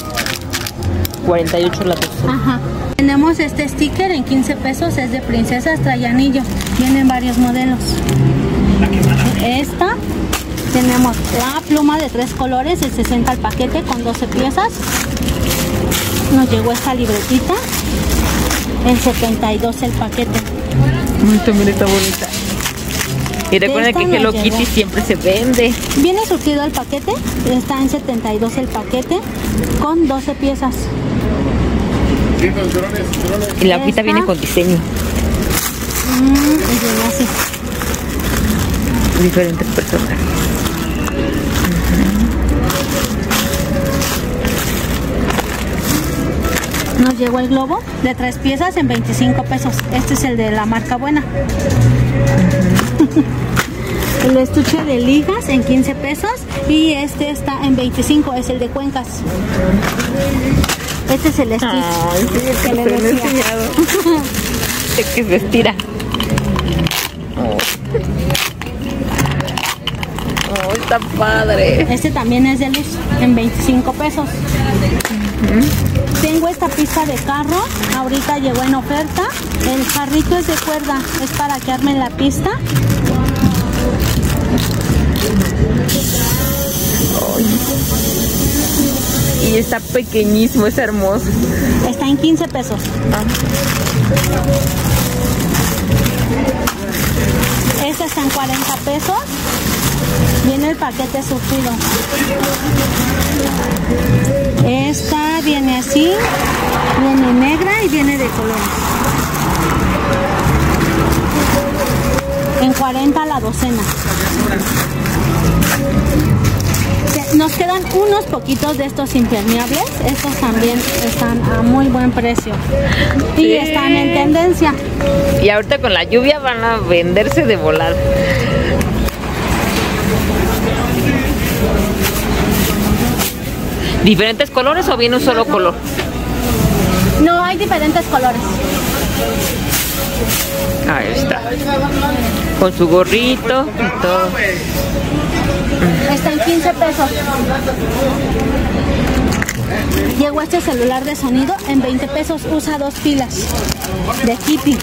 48 la docena. Ajá. Tenemos este sticker en 15 pesos, es de princesas, trae anillo. Vienen varios modelos. Esta, tenemos la pluma de 3 colores, el 60 al paquete con 12 piezas. Nos llegó esta libretita, en 72 el paquete. También está bonita. Y recuerden que Hello Kitty siempre se vende. Viene surtido el paquete, está en 72 el paquete con 12 piezas. Y la hojita viene con diseño. Y viene así. Diferentes personajes. Nos llegó el globo de 3 piezas en 25 pesos. Este es el de la marca buena. El estuche de ligas en 15 pesos y este está en 25, es el de cuencas. Este es el Stitch. Ay, sí, el que le he enseñado. El que se estira. Oh, está padre. Este también es de luz en 25 pesos. Tengo esta pista de carro, ahorita llegó en oferta. El carrito es de cuerda, es para que armen la pista. Y está pequeñísimo, es hermoso. Está en 15 pesos. Este está en 40 pesos. Viene el paquete surtido. Esta viene así, viene negra y viene de color. En 40 la docena. Nos quedan unos poquitos de estos impermeables. Estos también están a muy buen precio. Y sí, están en tendencia. Y ahorita con la lluvia van a venderse de volada. ¿Diferentes colores o viene un solo color? No, hay diferentes colores. Ahí está. Con su gorrito y todo. Está en 15 pesos. Llegó este celular de sonido en 20 pesos. Usa 2 pilas de Kitty.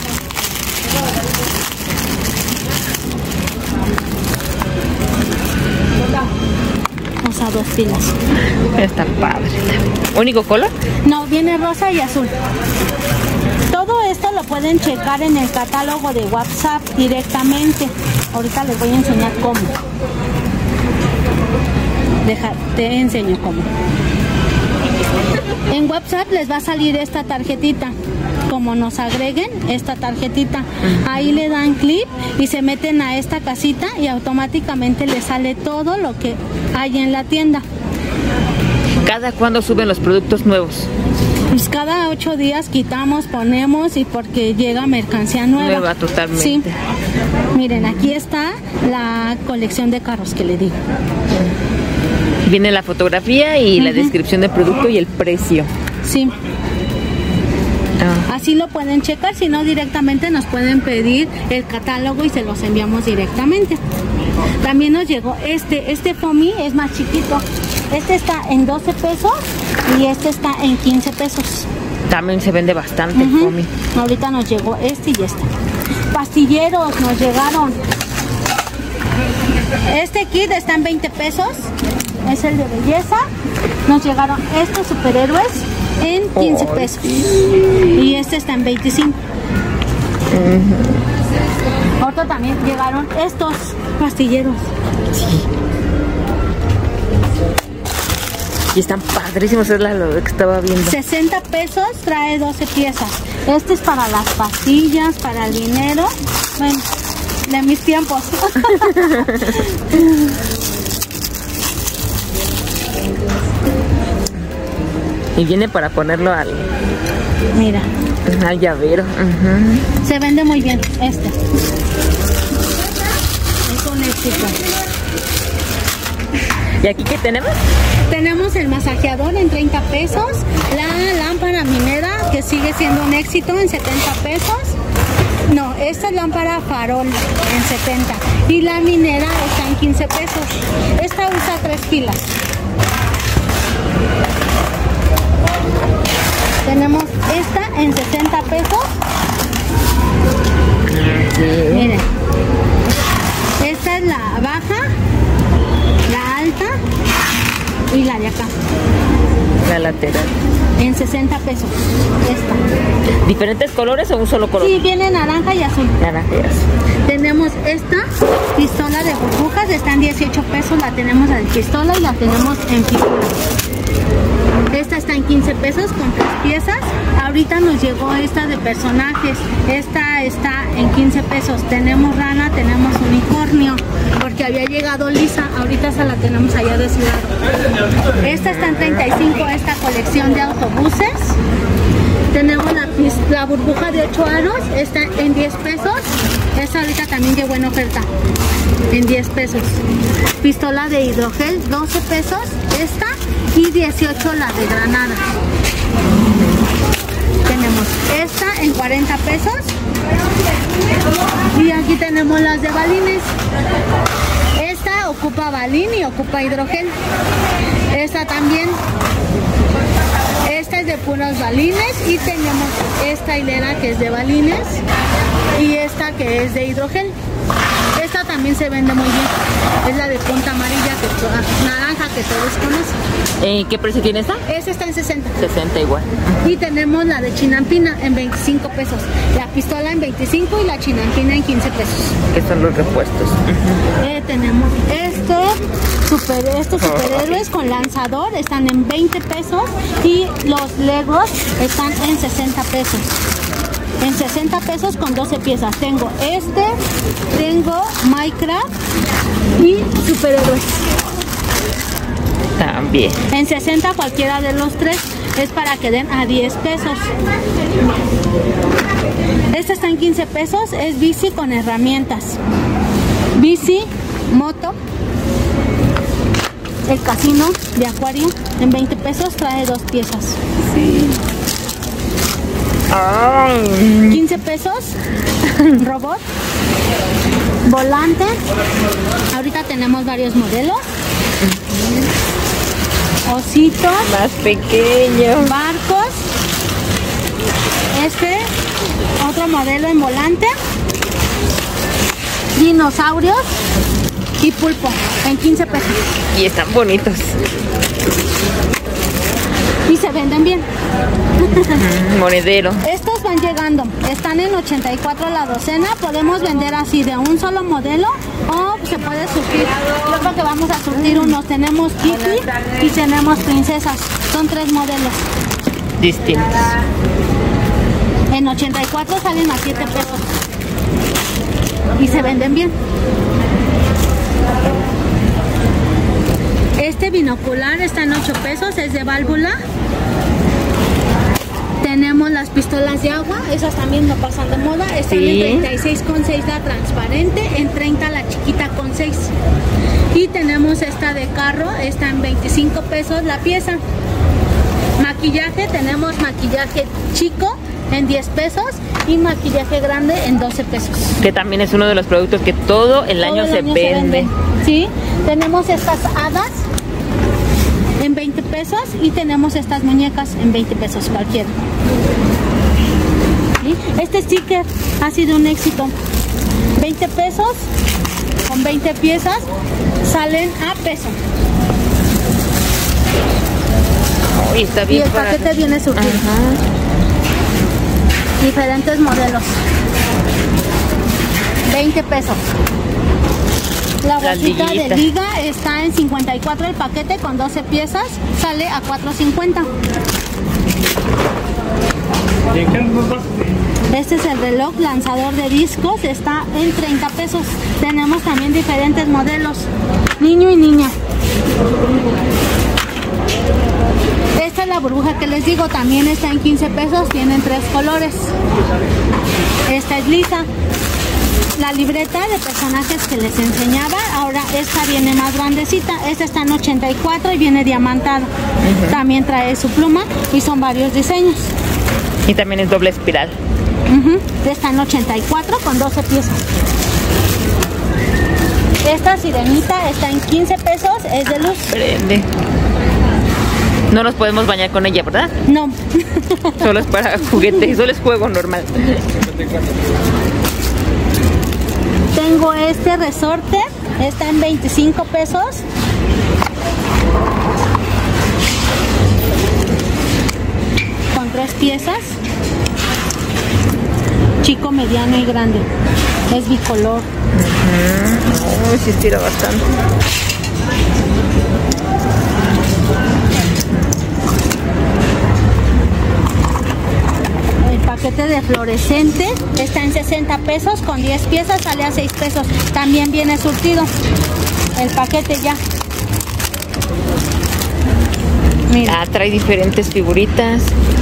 Usa 2 pilas. Está padre. ¿Único color? No, viene rosa y azul. Todo esto lo pueden checar en el catálogo de WhatsApp directamente. Ahorita les voy a enseñar cómo. Te enseño cómo. En WhatsApp les va a salir esta tarjetita. Como nos agreguen esta tarjetita, ahí le dan clic y se meten a esta casita y automáticamente les sale todo lo que hay en la tienda. ¿Cada cuándo suben los productos nuevos? Pues cada 8 días quitamos, ponemos y porque llega mercancía nueva. Nueva totalmente. Sí. Miren, aquí está la colección de carros que le digo. Viene la fotografía y la descripción del producto y el precio. Sí. Así lo pueden checar, si no directamente nos pueden pedir el catálogo y se los enviamos directamente. También nos llegó este foamy, es más chiquito. Este está en 12 pesos y este está en 15 pesos. También se vende bastante el foamy. Ahorita nos llegó este y este. Pastilleros nos llegaron. Este kit está en 20 pesos. Es el de belleza. Nos llegaron estos superhéroes en 15 pesos. Y este está en 25. Otro también llegaron estos pastilleros. Sí. Y están padrísimos, es lo que estaba viendo. 60 pesos, trae 12 piezas. Este es para las pastillas, para el dinero. Bueno, de mis tiempos. Y viene para ponerlo al... Mira. Al llavero. Se vende muy bien este. Es un éxito. ¿Y aquí qué tenemos? Tenemos el masajeador en 30 pesos. La lámpara minera, que sigue siendo un éxito, en 70 pesos. No, esta es lámpara farol en 70. Y la minera está en 15 pesos. Esta usa 3 pilas. Tenemos esta en 60 pesos. Miren. Esta es la baja, la alta y la de acá. La lateral. En 60 pesos. Esta. ¿Diferentes colores o un solo color? Sí, viene naranja y azul. Naranja y azul. Tenemos esta pistola de burbujas, está en 18 pesos. La tenemos en pistola y la tenemos en figura. Esta está en 15 pesos con 3 piezas. Ahorita nos llegó esta de personajes. Esta está en 15 pesos. Tenemos rana, tenemos unicornio, porque había llegado lisa. Ahorita esa la tenemos allá de Ciudad. Esta está en 35, esta colección de autobuses. Tenemos la burbuja de 8 aros, está en 10 pesos. Esta ahorita también llegó en oferta, en 10 pesos. Pistola de hidrogel, 12 pesos esta, y 18 la de granada. Tenemos esta en 40 pesos. Y aquí tenemos las de balines. Esta ocupa balín y ocupa hidrogel. Esta también. Esta es de puros balines y tenemos esta hilera que es de balines y esta que es de hidrogel. Esta también se vende muy bien. Es la de punta amarilla, naranja, que todos conocen. ¿Qué precio tiene esta? Esta está en 60. 60 igual. Y tenemos la de chinampina en 25 pesos. La pistola en 25 y la chinampina en 15 pesos. Que son los repuestos. Tenemos estos superhéroes con lanzador, están en 20 pesos. Y los Legos están en 60 pesos. En 60 pesos con 12 piezas. Tengo tengo Minecraft y superhéroes. También. En 60 cualquiera de los 3. Es para que den a 10 pesos. Esta está en 15 pesos. Es bici con herramientas. Bici, moto. el casino de acuario en 20 pesos, trae 2 piezas. Sí. 15 pesos, robot, volante. Ahorita tenemos varios modelos. Ositos, Más pequeño. barcos. Otro modelo en volante. Dinosaurios y pulpo en 15 pesos. Y están bonitos. Y se venden bien. Monedero. Estos van llegando, están en 84 la docena. Podemos vender así de un solo modelo o se puede surtir. Yo creo que vamos a surtir unos. Tenemos Kitty y tenemos princesas. Son 3 modelos. Distintos. En 84 salen a 7 pesos. Y se venden bien. Este binocular está en 8 pesos, es de válvula. Tenemos las pistolas de agua, esas también no pasan de moda. Están en 36,6 la transparente, en 30 la chiquita con 6. Y tenemos esta de carro, está en 25 pesos la pieza. Maquillaje, tenemos maquillaje chico en 10 pesos y maquillaje grande en 12 pesos. Que también es uno de los productos que todo el año se vende. Sí, tenemos estas hadas en 20 pesos y tenemos estas muñecas en 20 pesos cualquiera. ¿Sí? Este sticker ha sido un éxito. 20 pesos con 20 piezas salen a peso. Uy, está Y bien. el paquete viene surtido. Diferentes modelos. 20 pesos. La bolsita de liga está en 54 el paquete con 12 piezas, sale a 4.50. Este es el reloj lanzador de discos, está en 30 pesos. Tenemos también diferentes modelos, niño y niña. Esta es la burbuja que les digo, también está en 15 pesos, tienen 3 colores. Esta es lisa. La libreta de personajes que les enseñaba, ahora esta viene más grandecita. Esta está en 84 y viene diamantada. También trae su pluma y son varios diseños. Y también es doble espiral. Está en 84 con 12 piezas. Esta sirenita está en 15 pesos, es de luz. Prende. No nos podemos bañar con ella, ¿verdad? No. Solo es para juguete, solo es juego normal. Tengo este resorte, está en 25 pesos. Con 3 piezas. Chico, mediano y grande. Es bicolor. Uy, sí estira bastante. El paquete de fluorescente está en 60 pesos, con 10 piezas sale a 6 pesos. También viene surtido el paquete ya. Mira. Ah, trae diferentes figuritas.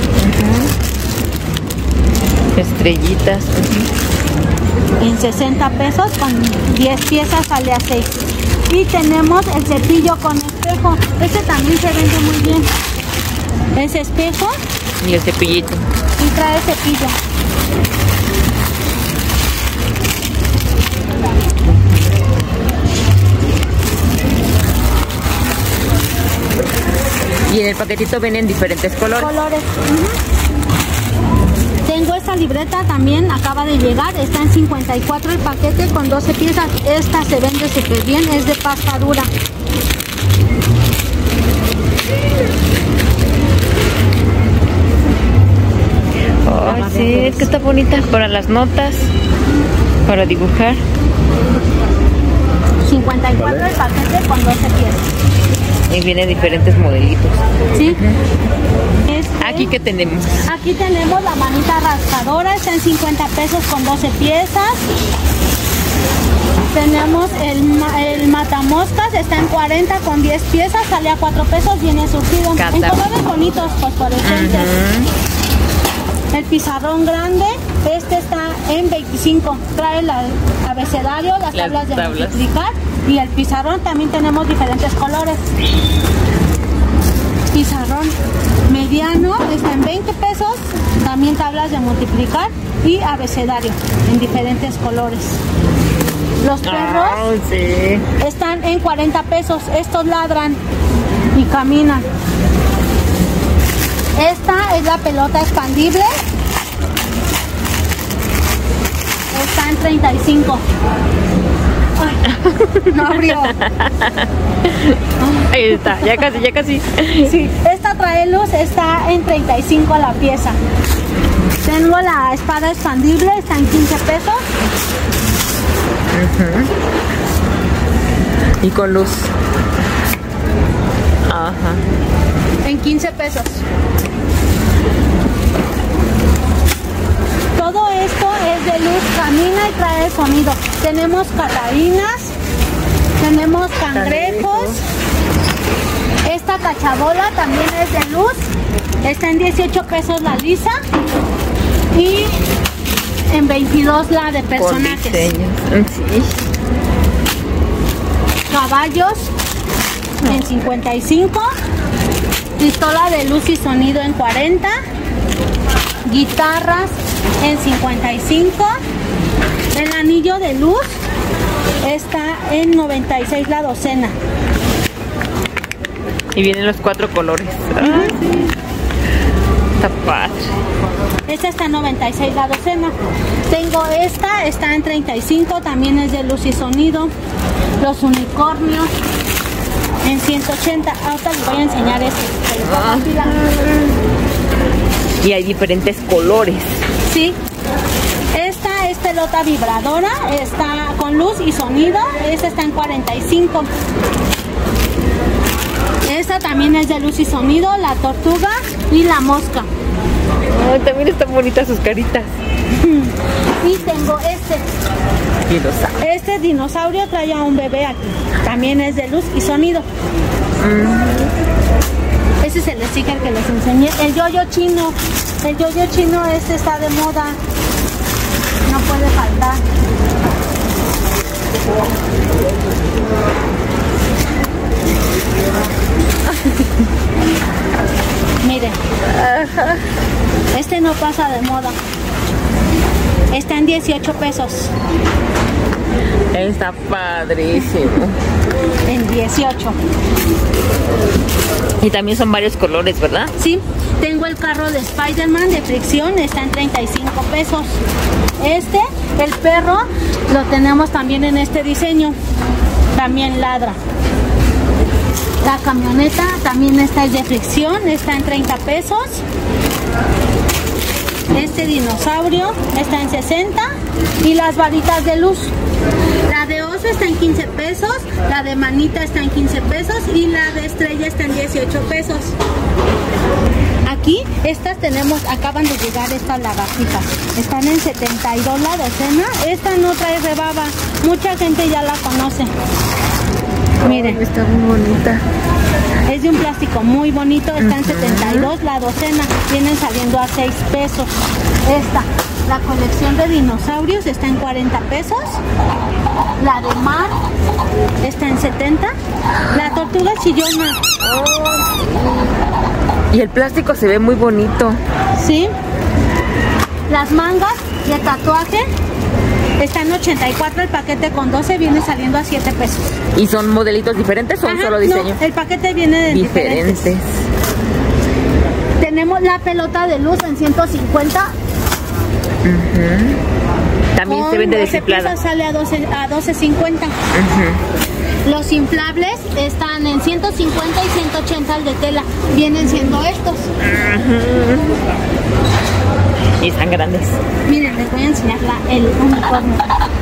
Estrellitas. En 60 pesos, con 10 piezas sale a 6. Y tenemos el cepillo con espejo. Este también se vende muy bien. Es espejo Y el cepillito. y trae cepillo. Y en el paquetito vienen diferentes colores. Tengo esta libreta también, acaba de llegar, está en 54 el paquete con 12 piezas. Esta se vende súper bien, es de pasta dura. Oh, sí, es que está bonita para las notas, para dibujar. 54 el paquete con 12 piezas. Y viene diferentes modelitos. ¿Sí? Aquí que tenemos. Aquí tenemos la manita rascadora, está en 50 pesos con 12 piezas. Tenemos el matamoscas, está en 40 con 10 piezas, sale a 4 pesos, viene surtido. En colores bonitos, fosforescentes. El pizarrón grande Este está en 25. Trae el abecedario, las tablas de multiplicar y el pizarrón. También tenemos diferentes colores. Pizarrón mediano está en 20 pesos. También tablas de multiplicar y abecedario en diferentes colores. Los perros están en 40 pesos. Estos ladran y caminan. Esta es la pelota expandible. Está en 35. Ay, no abrió. Ahí está, ya casi. Sí, esta trae luz, está en 35 la pieza. Tengo la espada expandible, está en 15 pesos. Y con luz. Ajá. En 15 pesos. Todo esto es de luz, camina y trae sonido. Tenemos catarinas, tenemos cangrejos. Esta cachabola también es de luz. Está en 18 pesos la lisa y en 22 la de personajes. Sí. Caballos en 55. Pistola de luz y sonido en 40. Guitarras en 55. El anillo de luz está en 96 la docena. Y vienen los 4 colores. Ah, sí. Está padre. Esta está en 96 la docena. Tengo esta, está en 35, también es de luz y sonido. Los unicornios en 180. Ahorita les voy a enseñar este. Y hay diferentes colores. Sí. Esta es pelota vibradora, está con luz y sonido. Esta está en 45. Esta también es de luz y sonido, la tortuga y la mosca. Oh, también están bonitas sus caritas. Y tengo este. Dinosaurio. Este dinosaurio trae a un bebé aquí. También es de luz y sonido. Ese es el sticker que les enseñé. El yoyo chino. El yoyo chino este está de moda. No puede faltar. Miren. Este no pasa de moda. Está en 18 pesos. Está padrísimo. En 18. Y también son varios colores, ¿verdad? Sí, tengo el carro de Spider-Man de fricción, está en 35 pesos. Este, el perro, lo tenemos también en este diseño. También ladra. La camioneta también está de fricción, está en 30 pesos. Este dinosaurio está en 60 y las varitas de luz. La de oso está en 15 pesos, la de manita está en 15 pesos y la de estrella está en 18 pesos. Aquí estas tenemos, acaban de llegar estas lagartijas. Están en 72 la docena. Esta no trae rebaba, mucha gente ya la conoce. Miren, está muy bonita. Es de un plástico muy bonito, está en 72 la docena, vienen saliendo a 6 pesos. Esta, la colección de dinosaurios está en 40 pesos. La de mar está en 70. La tortuga chillona. Y el plástico se ve muy bonito. Sí. Las mangas de tatuaje están en 84, el paquete con 12 viene saliendo a 7 pesos. ¿Y son modelitos diferentes o un solo diseño? No, el paquete viene de diferentes. Tenemos la pelota de luz en 150. También se vende desinflada. Sale a 12.50. Los inflables están en 150 y 180 el de tela. Vienen siendo estos. Y están grandes. Miren, les voy a enseñar el unicornio.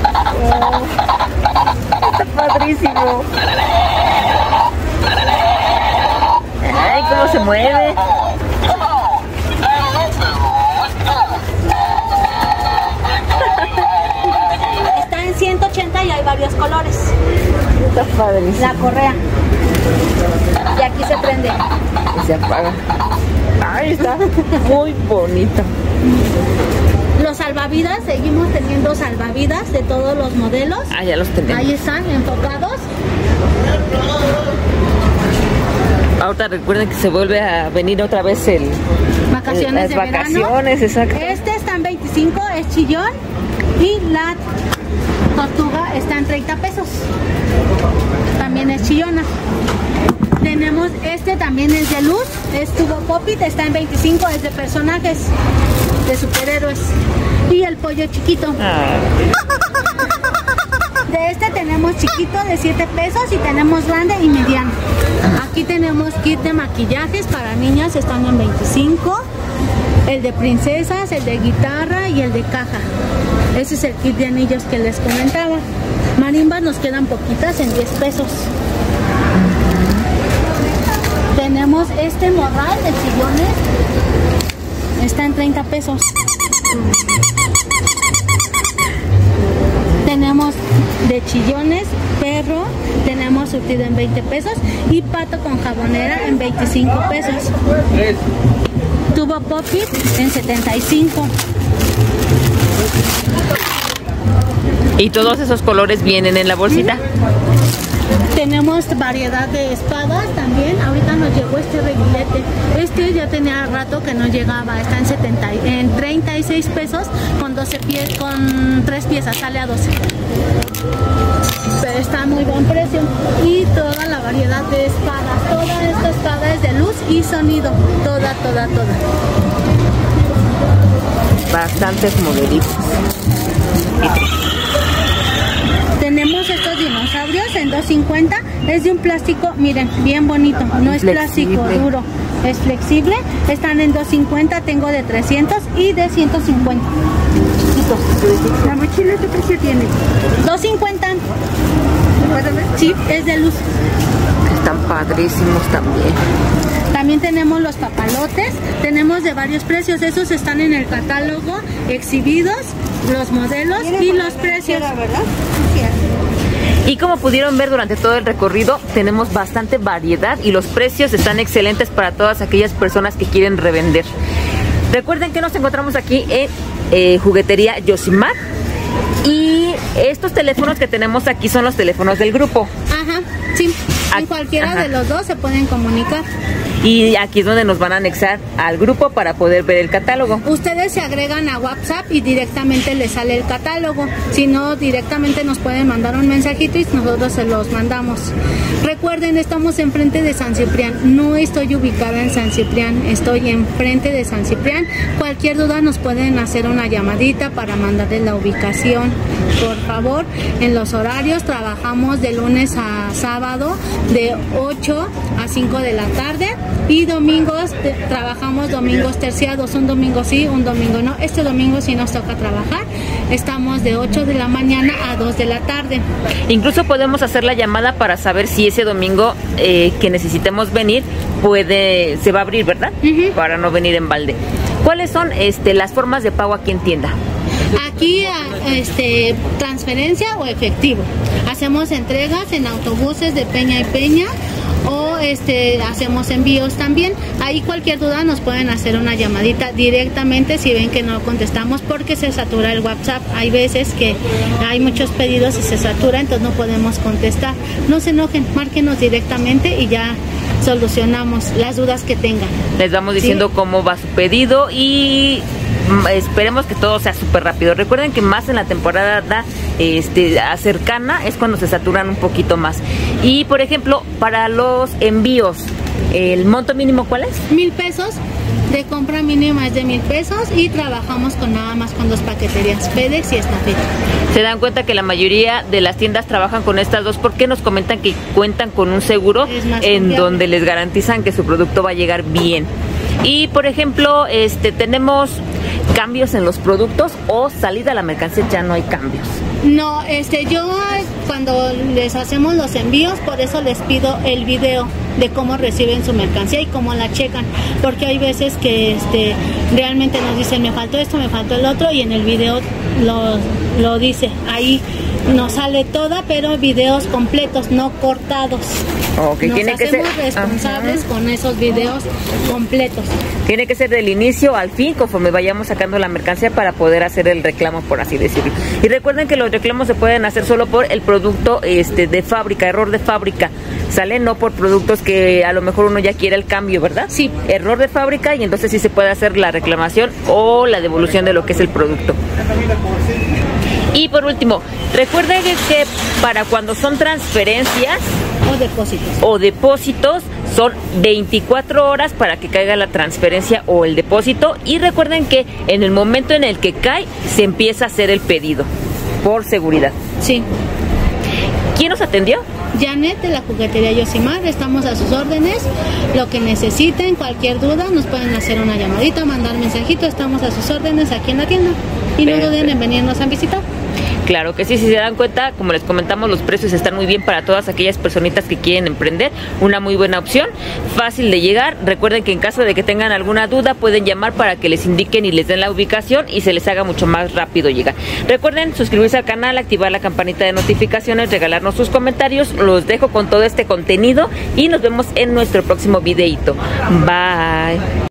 Está padrísimo. Ay, cómo se mueve. Está en 180 y hay varios colores. Está padrísimo. La correa. Y aquí se prende. Y se apaga. Ay, está muy bonito. Los salvavidas, seguimos teniendo salvavidas de todos los modelos. Ah, ya los tenemos. Ahí están enfocados. Ahorita recuerden que se vuelve a venir otra vez Vacaciones las vacaciones, exacto. Este está en 25, es chillón. Y la tortuga está en 30 pesos. También es chillona. Tenemos este también es de luz, es tubo Pop-It, está en 25, es de personajes, de superhéroes. Y el pollo chiquito. De este tenemos chiquito de 7 pesos y tenemos grande y mediano. Aquí tenemos kit de maquillajes para niñas, están en 25. El de princesas, el de guitarra y el de caja. Ese es el kit de anillos que les comentaba. Marimbas nos quedan poquitas en 10 pesos. Tenemos este morral de sillones. Está en 30 pesos. Tenemos de chillones, perro, tenemos surtido en 20 pesos y pato con jabonera en 25 pesos. Tubo Pop-It en 75. ¿Y todos esos colores vienen en la bolsita? Tenemos variedad de espadas también. Ahorita nos llegó este reguilete. Este ya tenía rato que no llegaba. Está en 36 pesos con 3 piezas. Sale a 12. Pero está a muy buen precio. Y toda la variedad de espadas. Toda esta espada es de luz y sonido. Toda. Bastantes modelitos. Tenemos estos dinosaurios en 2.50. Es de un plástico, miren, bien bonito. No es plástico duro, es flexible. Están en 2.50. Tengo de 300 y de 150. ¿La mochila qué precio tiene? 2.50. Sí, es de luz. Están padrísimos también. También tenemos los papalotes, tenemos de varios precios, esos están en el catálogo exhibidos, los modelos y los precios. Y como pudieron ver durante todo el recorrido, tenemos bastante variedad y los precios están excelentes para todas aquellas personas que quieren revender. Recuerden que nos encontramos aquí en Juguetería Yosimar. Y estos teléfonos que tenemos aquí son los teléfonos del grupo. Ajá, sí. En cualquiera de los dos se pueden comunicar. Y aquí es donde nos van a anexar al grupo para poder ver el catálogo. Ustedes se agregan a WhatsApp y directamente les sale el catálogo. Si no, directamente nos pueden mandar un mensajito y nosotros se los mandamos. Recuerden, estamos enfrente de San Ciprián. No estoy ubicada en San Ciprián, estoy enfrente de San Ciprián. Cualquier duda nos pueden hacer una llamadita para mandarles la ubicación. Por favor, en los horarios trabajamos de lunes a sábado de 8 a 5 de la tarde y domingos trabajamos domingos terciados, un domingo sí, un domingo no. Este domingo sí nos toca trabajar, estamos de 8 de la mañana a 2 de la tarde. Incluso podemos hacer la llamada para saber si ese domingo que necesitemos venir se va a abrir, ¿verdad? Para no venir en balde. ¿Cuáles son las formas de pago aquí en tienda? Aquí transferencia o efectivo. Hacemos entregas en autobuses de Peña y Peña o hacemos envíos también. Ahí cualquier duda nos pueden hacer una llamadita directamente si ven que no contestamos porque se satura el WhatsApp. Hay veces que hay muchos pedidos y se satura, entonces no podemos contestar. No se enojen, márquenos directamente y ya solucionamos las dudas que tengan. Les vamos diciendo cómo va su pedido y esperemos que todo sea súper rápido. Recuerden que más en la temporada cercana es cuando se saturan un poquito más. Y por ejemplo, para los envíos, ¿el monto mínimo cuál es? 1,000 pesos. De compra mínima es de 1,000 pesos y trabajamos nada más con 2 paqueterías, FedEx y Estafeta. Se dan cuenta que la mayoría de las tiendas trabajan con estas dos porque nos comentan que cuentan con un seguro en donde les garantizan que su producto va a llegar bien. Y por ejemplo, tenemos cambios en los productos o salida a la mercancía ya no hay cambios. No, yo cuando les hacemos los envíos, por eso les pido el video de cómo reciben su mercancía y cómo la checan, porque hay veces que realmente nos dicen me faltó esto, me faltó el otro y en el video lo dice ahí nos sale toda, pero videos completos, no cortados. Ok, Nos tiene que ser hacemos responsables con esos videos completos. Tiene que ser del inicio al fin, conforme vayamos sacando la mercancía para poder hacer el reclamo, por así decirlo. Y recuerden que los reclamos se pueden hacer solo por el producto de fábrica, error de fábrica, ¿sale? No por productos que a lo mejor uno ya quiere el cambio, ¿verdad? Sí. Error de fábrica, y entonces sí se puede hacer la reclamación o la devolución de lo que es el producto. Y por último, recuerden que para cuando son transferencias O depósitos. son 24 horas para que caiga la transferencia o el depósito, y recuerden que en el momento en el que cae se empieza a hacer el pedido por seguridad. Sí. ¿Quién nos atendió? Janet de la juguetería Yosimar, estamos a sus órdenes. Lo que necesiten, cualquier duda, nos pueden hacer una llamadita, mandar mensajito, estamos a sus órdenes aquí en la tienda. Y no duden en venirnos a visitar. Claro que sí, si se dan cuenta, como les comentamos, los precios están muy bien para todas aquellas personitas que quieren emprender. Una muy buena opción, fácil de llegar. Recuerden que en caso de que tengan alguna duda, pueden llamar para que les indiquen y les den la ubicación y se les haga mucho más rápido llegar. Recuerden suscribirse al canal, activar la campanita de notificaciones, regalarnos sus comentarios. Los dejo con todo este contenido y nos vemos en nuestro próximo videito. Bye.